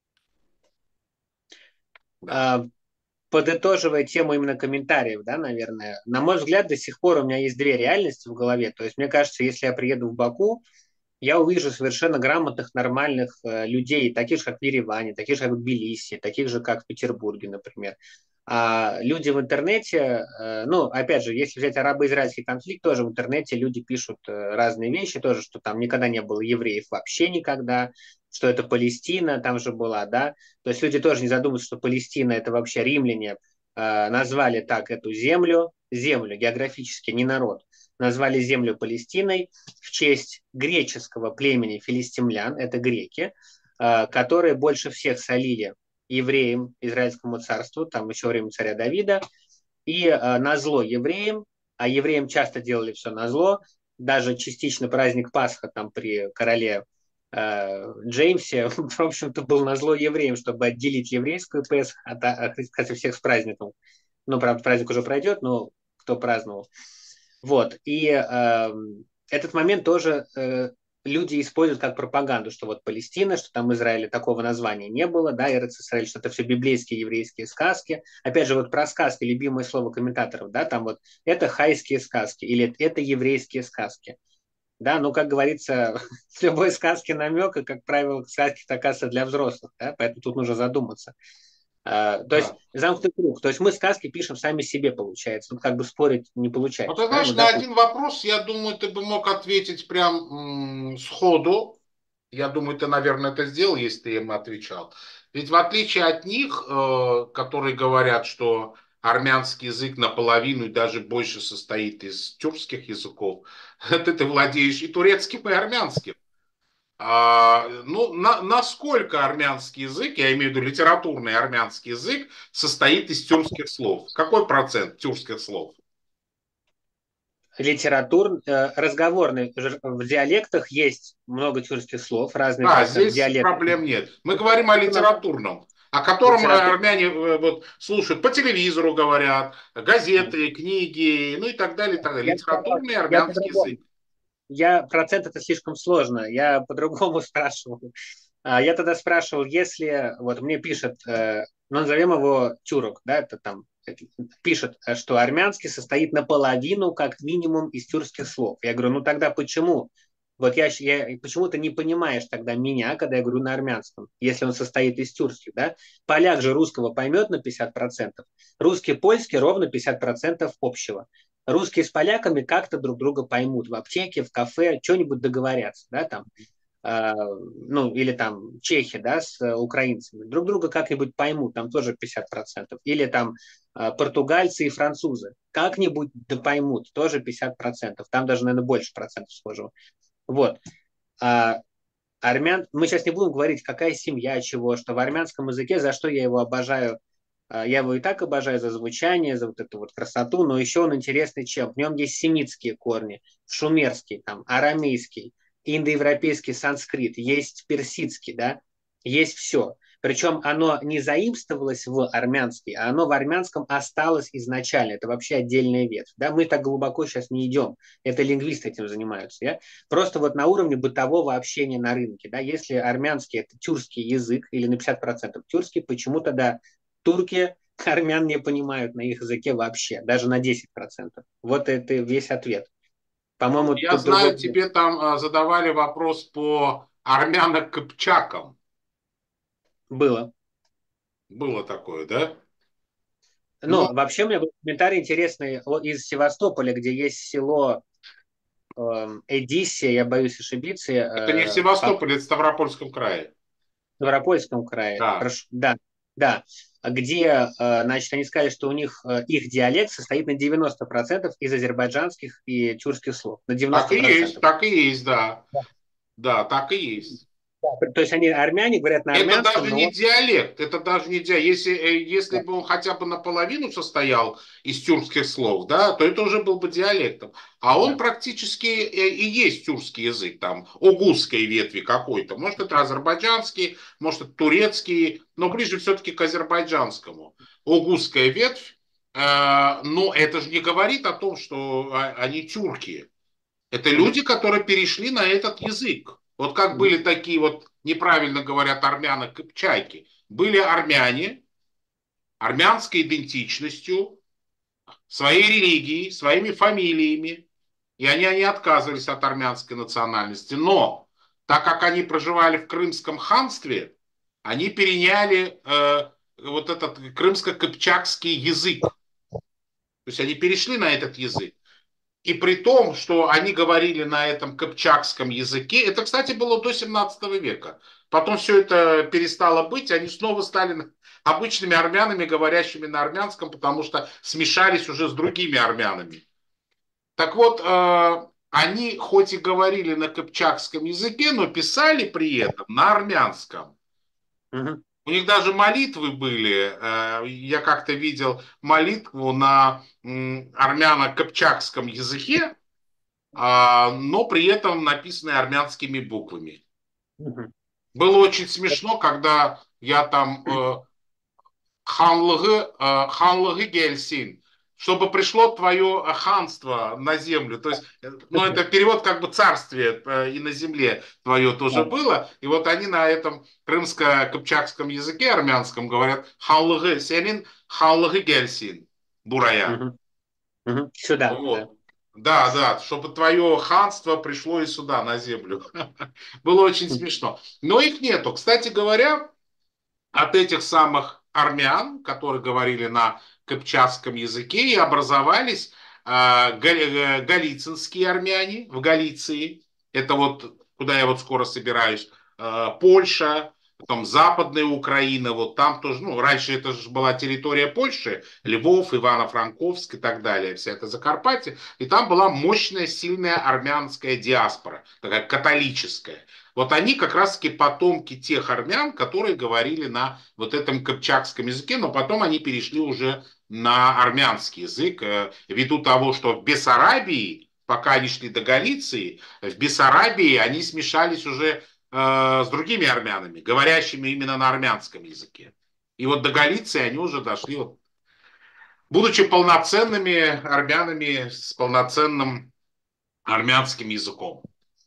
Да. а, Подытоживая тему именно комментариев, да, наверное, на мой взгляд, до сих пор у меня есть две реальности в голове. То есть, мне кажется, если я приеду в Баку, я увижу совершенно грамотных, нормальных э, людей, таких же, как в Ереване, таких же, как в Тбилиси, таких же, как в Петербурге, например. А люди в интернете, э, ну, опять же, если взять арабо-израильский конфликт, тоже в интернете люди пишут э, разные вещи, тоже, что там никогда не было евреев, вообще никогда, что это Палестина там же была, да. То есть люди тоже не задумываются, что Палестина это вообще римляне э, назвали так эту землю, землю географически, не народ, назвали землю Палестиной в честь греческого племени филистимлян, это греки, э, которые больше всех солили евреям, Израильскому царству, там еще время царя Давида, и э, назло евреям, а евреям часто делали все назло, даже частично праздник Пасха там при короле э, Джеймсе, в общем-то, был назло евреям, чтобы отделить еврейскую Песах от, от, от всех с праздником. Ну, правда, праздник уже пройдет, но кто праздновал. Вот. И э, этот момент тоже э, люди используют как пропаганду, что вот Палестина, что там Израиля такого названия не было, да, Эрец Исраэль, что это все библейские еврейские сказки. Опять же, вот про сказки, любимое слово комментаторов, да, там вот это хайские сказки или это еврейские сказки. Да, ну, как говорится, с любой сказки намек, и, как правило, сказки оказываются для взрослых, да, поэтому тут нужно задуматься. А, то есть Да. замкнутый круг. То есть мы сказки пишем сами себе, получается. Тут как бы спорить не Ну, получается, ты да, знаешь, ну, на допустим. один вопрос, я думаю, ты бы мог ответить прям м, сходу. Я думаю, ты, наверное, это сделал, если ты им отвечал. Ведь в отличие от них, э, которые говорят, что армянский язык наполовину и даже больше состоит из тюркских языков, ты, ты владеешь и турецким, и армянским. А, ну, на, насколько армянский язык, я имею в виду литературный армянский язык, состоит из тюркских слов? Какой процент тюркских слов? Литератур, э, разговорный, в диалектах есть много тюркских слов, разный Да, процент здесь диалектов. проблем нет. Мы говорим о Литературном, литературном, о котором литератур, армяне э, вот, слушают, по телевизору говорят, газеты, книги, ну и так далее, и так далее. я, Литературный я армянский язык. по-другому. Я процент это слишком сложно. Я по-другому спрашивал. А, Я тогда спрашивал, если вот мне пишет, э, ну, назовем его тюрок, да, это там э, пишет, э, что армянский состоит наполовину, как минимум, из тюркских слов. Я говорю, ну тогда почему? Вот я, я почему ты не понимаешь тогда меня, когда я говорю на армянском, если он состоит из тюркских, да? Поляк же русского поймет на пятьдесят процентов, русский польский ровно пятьдесят процентов общего. Русские с поляками как-то друг друга поймут в аптеке, в кафе, что-нибудь договорятся, да, там, э, ну, или там чехи, да, с э, украинцами, друг друга как-нибудь поймут, там тоже пятьдесят процентов, или там э, португальцы и французы как-нибудь да поймут, тоже пятьдесят процентов, там даже, наверное, больше процентов схожего. Вот. А армян, мы сейчас не будем говорить, какая семья, чего, что в армянском языке, за что я его обожаю, а, я его и так обожаю за звучание, за вот эту вот красоту, но еще он интересный чем? В нем есть семитские корни, шумерский, там, арамейский, индоевропейский санскрит, есть персидский, да, есть все. Причем оно не заимствовалось в армянский, а оно в армянском осталось изначально. Это вообще отдельная ветвь. Да? Мы так глубоко сейчас не идем. Это лингвисты этим занимаются. Да? Просто вот на уровне бытового общения на рынке. Да? Если армянский – это тюркский язык, или на пятьдесят процентов тюркский, почему-то, да, турки армян не понимают на их языке вообще, даже на десять процентов. Вот это весь ответ. Ну, По-моему, я тут другого знаю, нет. тебе там а, задавали вопрос по армяно-кыпчакам. Было. Было такое, да? Ну, Но вообще у меня был комментарий интересный из Севастополя, где есть село э, Эдиссия, я боюсь ошибиться, это не в э, в Севастополе, это в Ставропольском крае. Ставропольском крае. Да. Хорошо, да, да. Где, э, значит, они сказали, что у них э, их диалект состоит на девяносто процентов из азербайджанских и тюркских слов. На Так девяносто и есть, процентов. так и есть, да. Да, так и есть. То есть они армяне говорят на Это армянском, даже но не диалект, это даже не диалект. Если, э, если бы он хотя бы наполовину состоял из тюркских слов, да, то это уже был бы диалектом. А он да. практически э, и есть тюркский язык, там, огузской ветви какой-то. Может, это азербайджанский, может, это турецкий, но ближе все-таки к азербайджанскому. Огузская ветвь, э, но это же не говорит о том, что а, они тюрки. Это Мгм. люди, которые перешли на этот язык. Вот как Мгм. были такие вот, неправильно говорят, армяно-кыпчаки. Были армяне, армянской идентичностью, своей религией, своими фамилиями. И они, они отказывались от армянской национальности. Но так как они проживали в Крымском ханстве, они переняли э, вот этот крымско-кыпчакский язык. То есть они перешли на этот язык. И при том, что они говорили на этом кыпчакском языке, это, кстати, было до семнадцатого века. Потом все это перестало быть, они снова стали обычными армянами, говорящими на армянском, потому что смешались уже с другими армянами. Так вот, э, они хоть и говорили на кыпчакском языке, но писали при этом на армянском. Мгм. У них даже молитвы были. э, Я как-то видел молитву на м, армяно-кыпчакском языке, а, но при этом написанные армянскими буквами. Мгм. Было очень смешно, когда я там э, ханлыгы, э, ханлыгы гельсин, чтобы пришло твое ханство на землю. То есть, э, ну, это перевод как бы царствие э, и на земле твое тоже было. И вот они на этом крымско-кыпчакском языке армянском говорят ханлыгы сенин, ханлыгы гельсин, бурая. Мгм. Мгм. Сюда, да. Вот. Да, да, чтобы твое ханство пришло и сюда, на землю. Было очень Мгм. смешно. Но их нету. Кстати говоря, от этих самых армян, которые говорили на кыпчакском языке, и образовались э, гали- э, галицинские армяне в Галиции. Это вот, куда я вот скоро собираюсь. Э, Польша, потом Западная Украина, вот там тоже, ну, раньше это же была территория Польши, Львов, Ивано-Франковск и так далее, вся эта Закарпатье, и там была мощная, сильная армянская диаспора, такая католическая. Вот они как раз-таки потомки тех армян, которые говорили на вот этом кыпчакском языке, но потом они перешли уже на армянский язык, э, ввиду того, что в Бессарабии, пока они шли до Галиции, в Бессарабии они смешались уже э, с другими армянами, говорящими именно на армянском языке. И вот до Галиции они уже дошли, вот, будучи полноценными армянами с полноценным армянским языком.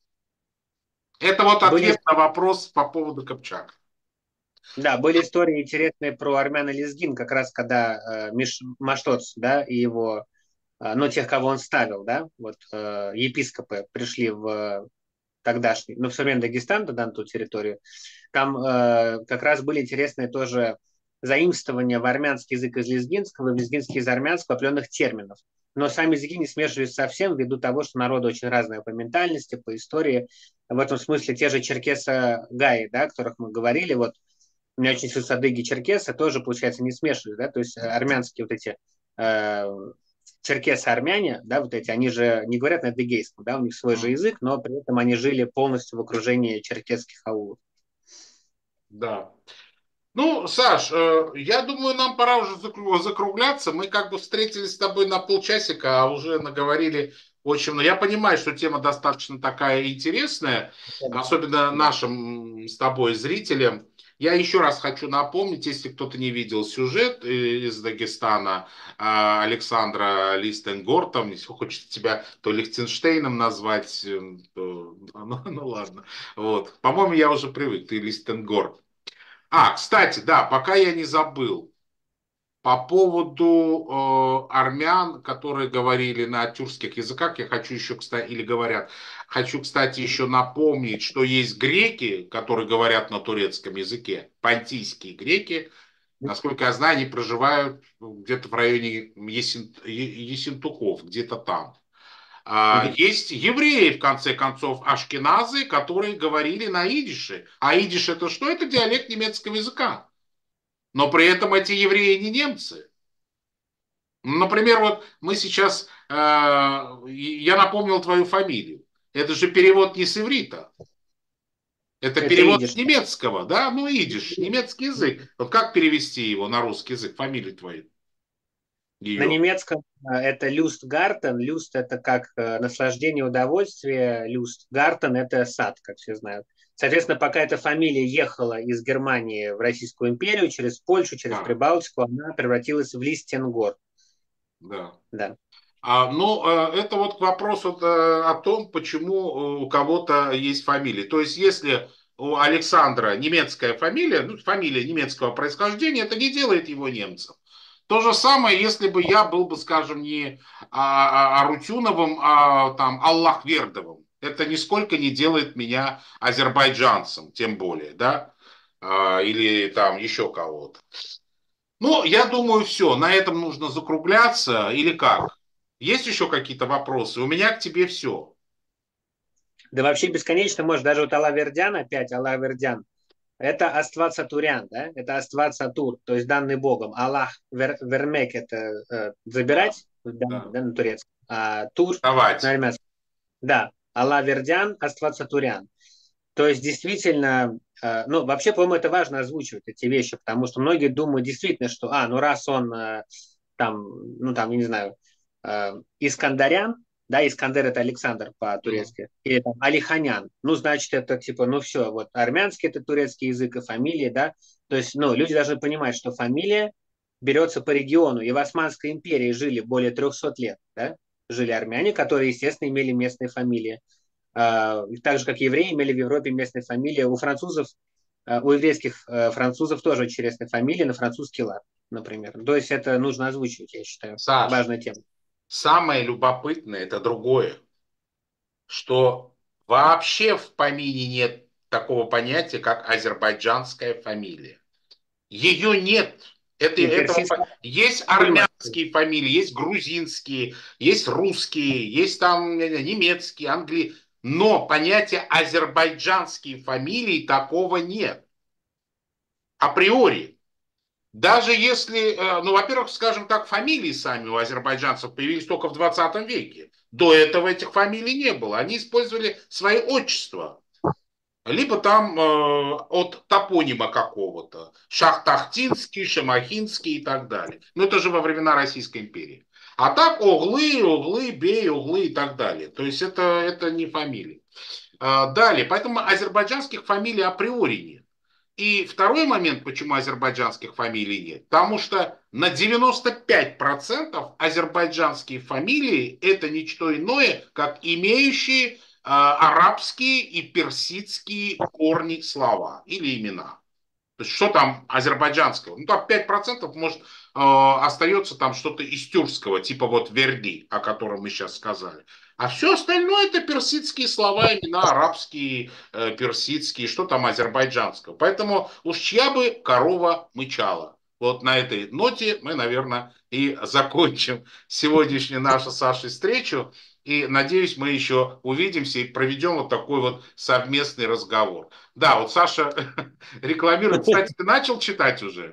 Это вот Были, ответ на вопрос по поводу Кыпчака. да, были истории интересные про армяна Лезгин, как раз когда э, Миш, Маштоц, да, и его, э, ну, тех, кого он ставил, да, вот э, епископы пришли в тогдашний, ну, в современный Дагестан, да, на ту территорию, там э, как раз были интересные тоже заимствования в армянский язык из лезгинского, в лезгинский из армянского определенных терминов. Но сами языки не смешивались совсем ввиду того, что народы очень разные по ментальности, по истории. В этом смысле те же черкесы-гаи, да, о которых мы говорили, вот у меня очень садыги черкесы тоже, получается, не смешивались, да, то есть э, армянские вот эти э, черкесы-армяне, да, вот эти, они же не говорят на адыгейском, да, у них свой же язык, но при этом они жили полностью в окружении черкесских аулов. Да. Ну, Саш, э, я думаю, нам пора уже закру- закругляться. Мы как бы встретились с тобой на полчасика, а уже наговорили очень много. Я понимаю, что тема достаточно такая интересная, особенно Да. нашим м, с тобой зрителям. Я еще раз хочу напомнить, если кто-то не видел сюжет э, из Дагестана а, Александра Листенгорта, мне всё хочется тебя то Лихтенштейном назвать, э, то- ну, ну ладно. Вот. По-моему, я уже привык, ты Листенгорт. А, кстати, да, пока я не забыл, по поводу э, армян, которые говорили на тюркских языках, я хочу еще, кстати, или говорят, хочу, кстати, еще напомнить, что есть греки, которые говорят на турецком языке, понтийские греки, насколько я знаю, они проживают где-то в районе Есен- Е- Ессентуков, где-то там. А Мгм. есть евреи, в конце концов, ашкеназы, которые говорили на идише. А идиш это что? Это диалект немецкого языка. Но при этом эти евреи не немцы. Ну, например, вот мы сейчас, э, я напомнил твою фамилию. Это же перевод не с иврита. Это Это перевод с идиш. немецкого, да? Ну, идиш, немецкий язык. Вот как перевести его на русский язык, фамилию твою, На ее? немецком э, это Люстгартен. Люст– это как э, наслаждение, удовольствие. Люстгартен– это сад, как все знают. Соответственно, пока эта фамилия ехала из Германии в Российскую империю, через Польшу, через Да, Прибалтику, она превратилась в Листенгор. да. Да. А, ну, э, это вот к вопросу э, о том, почему э, у кого-то есть фамилия. То есть, если у Александра немецкая фамилия, ну, фамилия немецкого происхождения, это не делает его немцем. То же самое, если бы я был бы, скажем, не а, а, Арутюновым, а там Аллахвердовым. Это нисколько не делает меня азербайджанцем, тем более, да? А, или там еще кого-то. Ну, я думаю, все, на этом нужно закругляться, или как? Есть еще какие-то вопросы? У меня к тебе все. Да вообще бесконечно может. Даже вот Алла Вердян опять, Алла Вердян, это Астват Сатурян, да? Это Астват Сатур, то есть данный Богом. Аллах вер, Вермек это э, Да, забирать, да, да. да, на турецком. А Тур на Давайте. армянском. Да, Аллах Вердян, Астват Сатурян. То есть действительно, э, ну вообще, по-моему, это важно озвучивать эти вещи, потому что многие думают действительно, что, а, ну раз он э, там, ну там, я не знаю, э, Искандарян, да, Искандер это Александр Мгм. по-турецки, или там Алиханян, ну значит это типа, ну все, вот армянский это турецкий язык и фамилия, да, то есть, ну люди должны понимать, что фамилия берется по региону, и в Османской империи жили более трехсот лет, да, жили армяне, которые, естественно, имели местные фамилии. А, так же, как евреи имели в Европе местные фамилии. У французов, а, у еврейских а, французов тоже интересные фамилии на французский лад, например. То есть это нужно озвучивать, я считаю. Саш, Важная тема. самое любопытное это другое, что вообще в помине нет такого понятия, как азербайджанская фамилия. Ее нет. Это, Ну, этого, персидская есть мусульманская. армянские фамилии, есть грузинские, есть русские, есть там немецкие, английские. Но понятия азербайджанские фамилии такого нет. Априори. Даже если, э, ну, во-первых, скажем так, фамилии сами у азербайджанцев появились только в двадцатом веке. До этого этих фамилий не было. Они использовали свои отчества. Либо там э, от топонима какого-то. Шахтахтинский, Шамахинский и так далее. Но это же во времена Российской империи. А так Оглы, Оглы, Бей, Оглы и так далее. То есть это, это не фамилии. А, далее, поэтому азербайджанских фамилий априори нет. И второй момент, почему азербайджанских фамилий нет, потому что на девяносто пять процентов азербайджанские фамилии это не что иное, как имеющие э, арабские и персидские корни слова или имена. То есть, что там азербайджанского? Ну, там пять процентов может э, остается там что-то из тюркского, типа вот Верди, о котором мы сейчас сказали. А все остальное это персидские слова, имена арабские, э, персидские, что там азербайджанского. Поэтому уж чья бы корова мычала. Вот на этой ноте мы, наверное, и закончим сегодняшнюю нашу с Сашей встречу. И надеюсь, мы еще увидимся и проведем вот такой вот совместный разговор. Да, вот Саша рекламирует. Кстати, ты начал читать уже?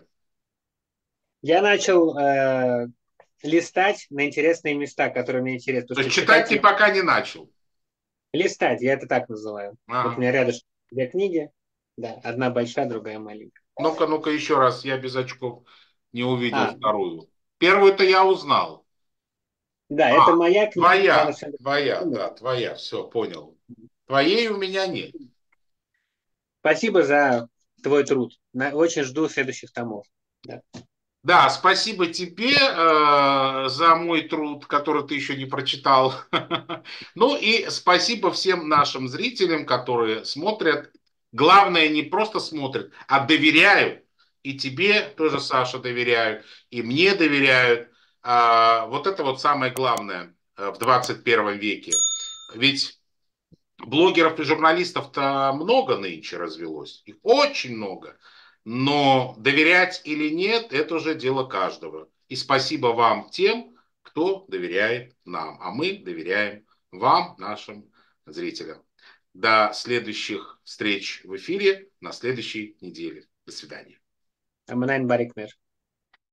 Я начал э, листать на интересные места, которые мне интересны. То Потому есть что читать читать ты я... пока не начал? Листать, я это так называю. Вот у Ага. меня рядышком две книги. Да, одна большая, другая маленькая. Ну-ка, ну-ка еще раз. Я без очков не увидел А, вторую. Первую-то я узнал. да, А, это моя книга. Я на твоя. самом Твоя, деле- да, твоя. Все, понял. Твоей у меня нет. Спасибо за твой труд. На- Очень жду следующих томов. Да. Да, спасибо тебе э, за мой труд, который ты еще не прочитал. Ну и спасибо всем нашим зрителям, которые смотрят. Главное, не просто смотрят, а доверяют. И тебе тоже, Саша, доверяют, и мне доверяют. А, вот это вот самое главное э, в двадцать первом веке. Ведь блогеров и журналистов-то много нынче развелось. Их очень много. Но доверять или нет, это уже дело каждого. И спасибо вам тем, кто доверяет нам. А мы доверяем вам, нашим зрителям. До следующих встреч в эфире на следующей неделе. До свидания. Аманайн Барикмер.